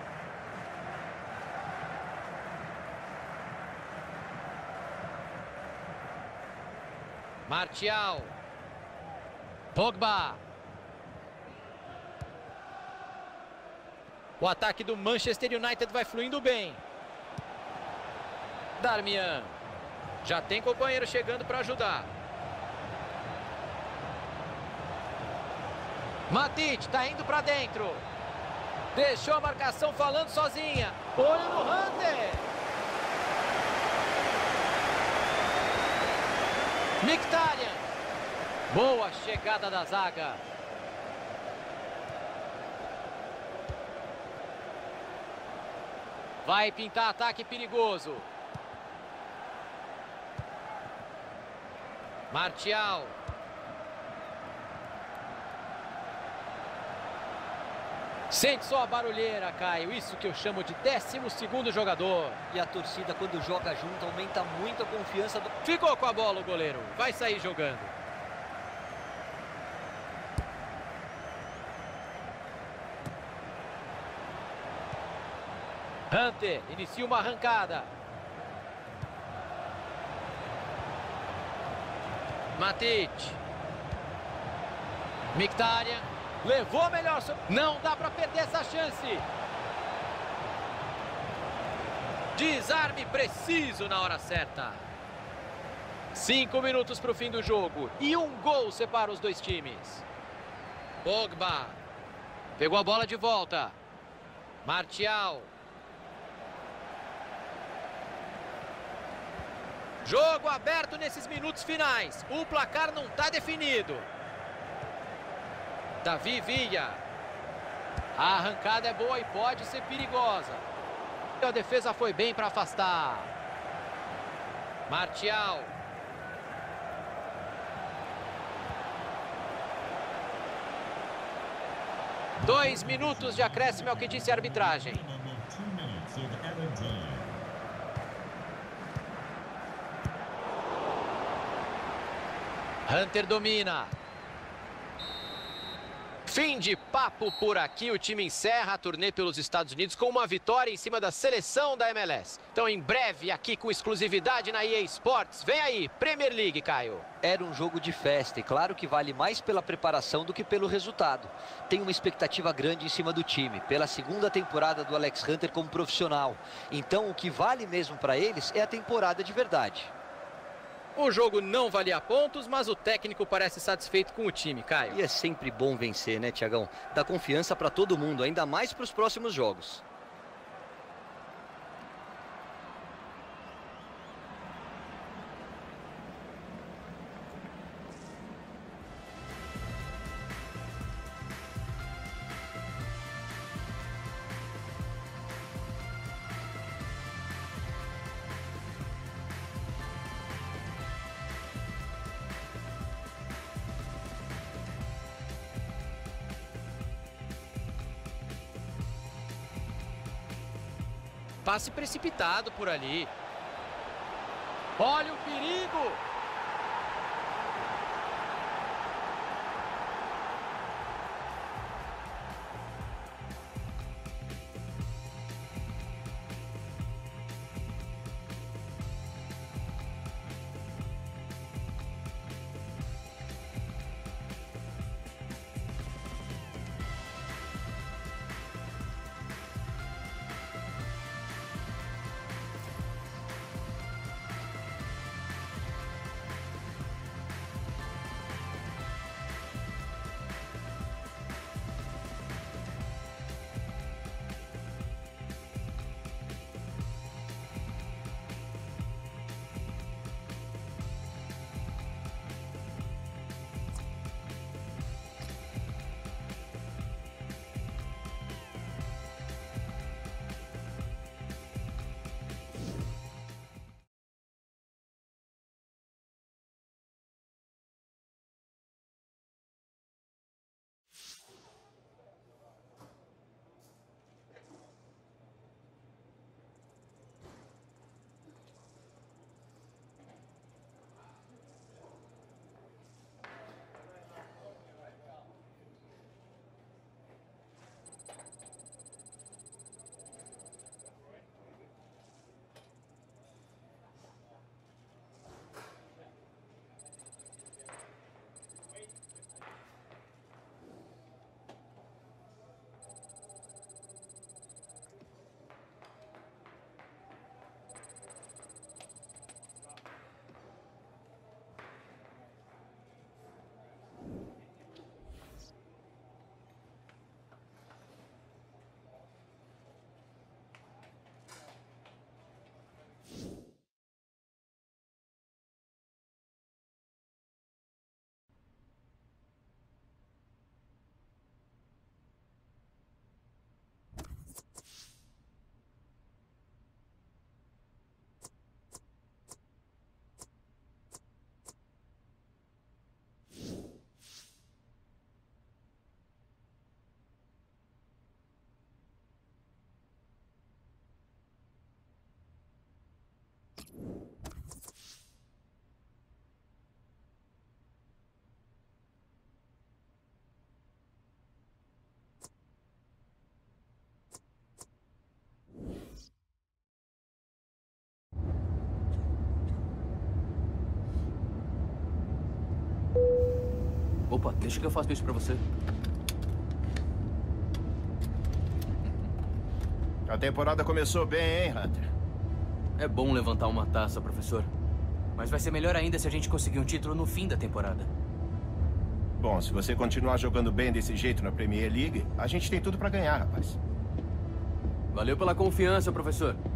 Speaker 22: Martial. Pogba. O ataque do Manchester United vai fluindo bem. Darmian. Já tem companheiro chegando para ajudar. Matic está indo para dentro. Deixou a marcação falando sozinha. Olho no Hunter. Mkhitaryan. Boa chegada da zaga. Vai pintar ataque perigoso. Martial. Sente só a barulheira, Caio. Isso que eu chamo de décimo segundo jogador.
Speaker 23: E a torcida, quando joga junto, aumenta muito a confiança do...
Speaker 22: Ficou com a bola o goleiro. Vai sair jogando. Hunter inicia uma arrancada. Matic. Mkhitaryan. Levou melhor. Não dá para perder essa chance. Desarme preciso na hora certa. Cinco minutos para o fim do jogo. E um gol separa os dois times. Pogba. Pegou a bola de volta. Martial. Jogo aberto nesses minutos finais. O placar não está definido. Davi Villa. A arrancada é boa e pode ser perigosa. A defesa foi bem para afastar. Martial. Dois minutos de acréscimo é o que disse a arbitragem. Hunter domina. Fim de papo por aqui. O time encerra a turnê pelos Estados Unidos com uma vitória em cima da seleção da M L S. Então, em breve, aqui com exclusividade na E A Sports. Vem aí, Premier League, Caio.
Speaker 23: Era um jogo de festa e claro que vale mais pela preparação do que pelo resultado. Tem uma expectativa grande em cima do time, pela segunda temporada do Alex Hunter como profissional. Então, o que vale mesmo para eles é a temporada de verdade.
Speaker 22: O jogo não valia pontos, mas o técnico parece satisfeito com o time, Caio.
Speaker 23: E é sempre bom vencer, né, Tiagão? Dá confiança para todo mundo, ainda mais para os próximos jogos.
Speaker 22: Passe precipitado por ali. Olha o perigo!
Speaker 14: Opa, deixa que eu faço isso pra você.
Speaker 15: A temporada começou bem, hein, Hunter?
Speaker 14: É bom levantar uma taça, professor. Mas vai ser melhor ainda se a gente conseguir um título no fim da temporada.
Speaker 15: Bom, se você continuar jogando bem desse jeito na Premier League, a gente tem tudo pra ganhar, rapaz.
Speaker 14: Valeu pela confiança, professor.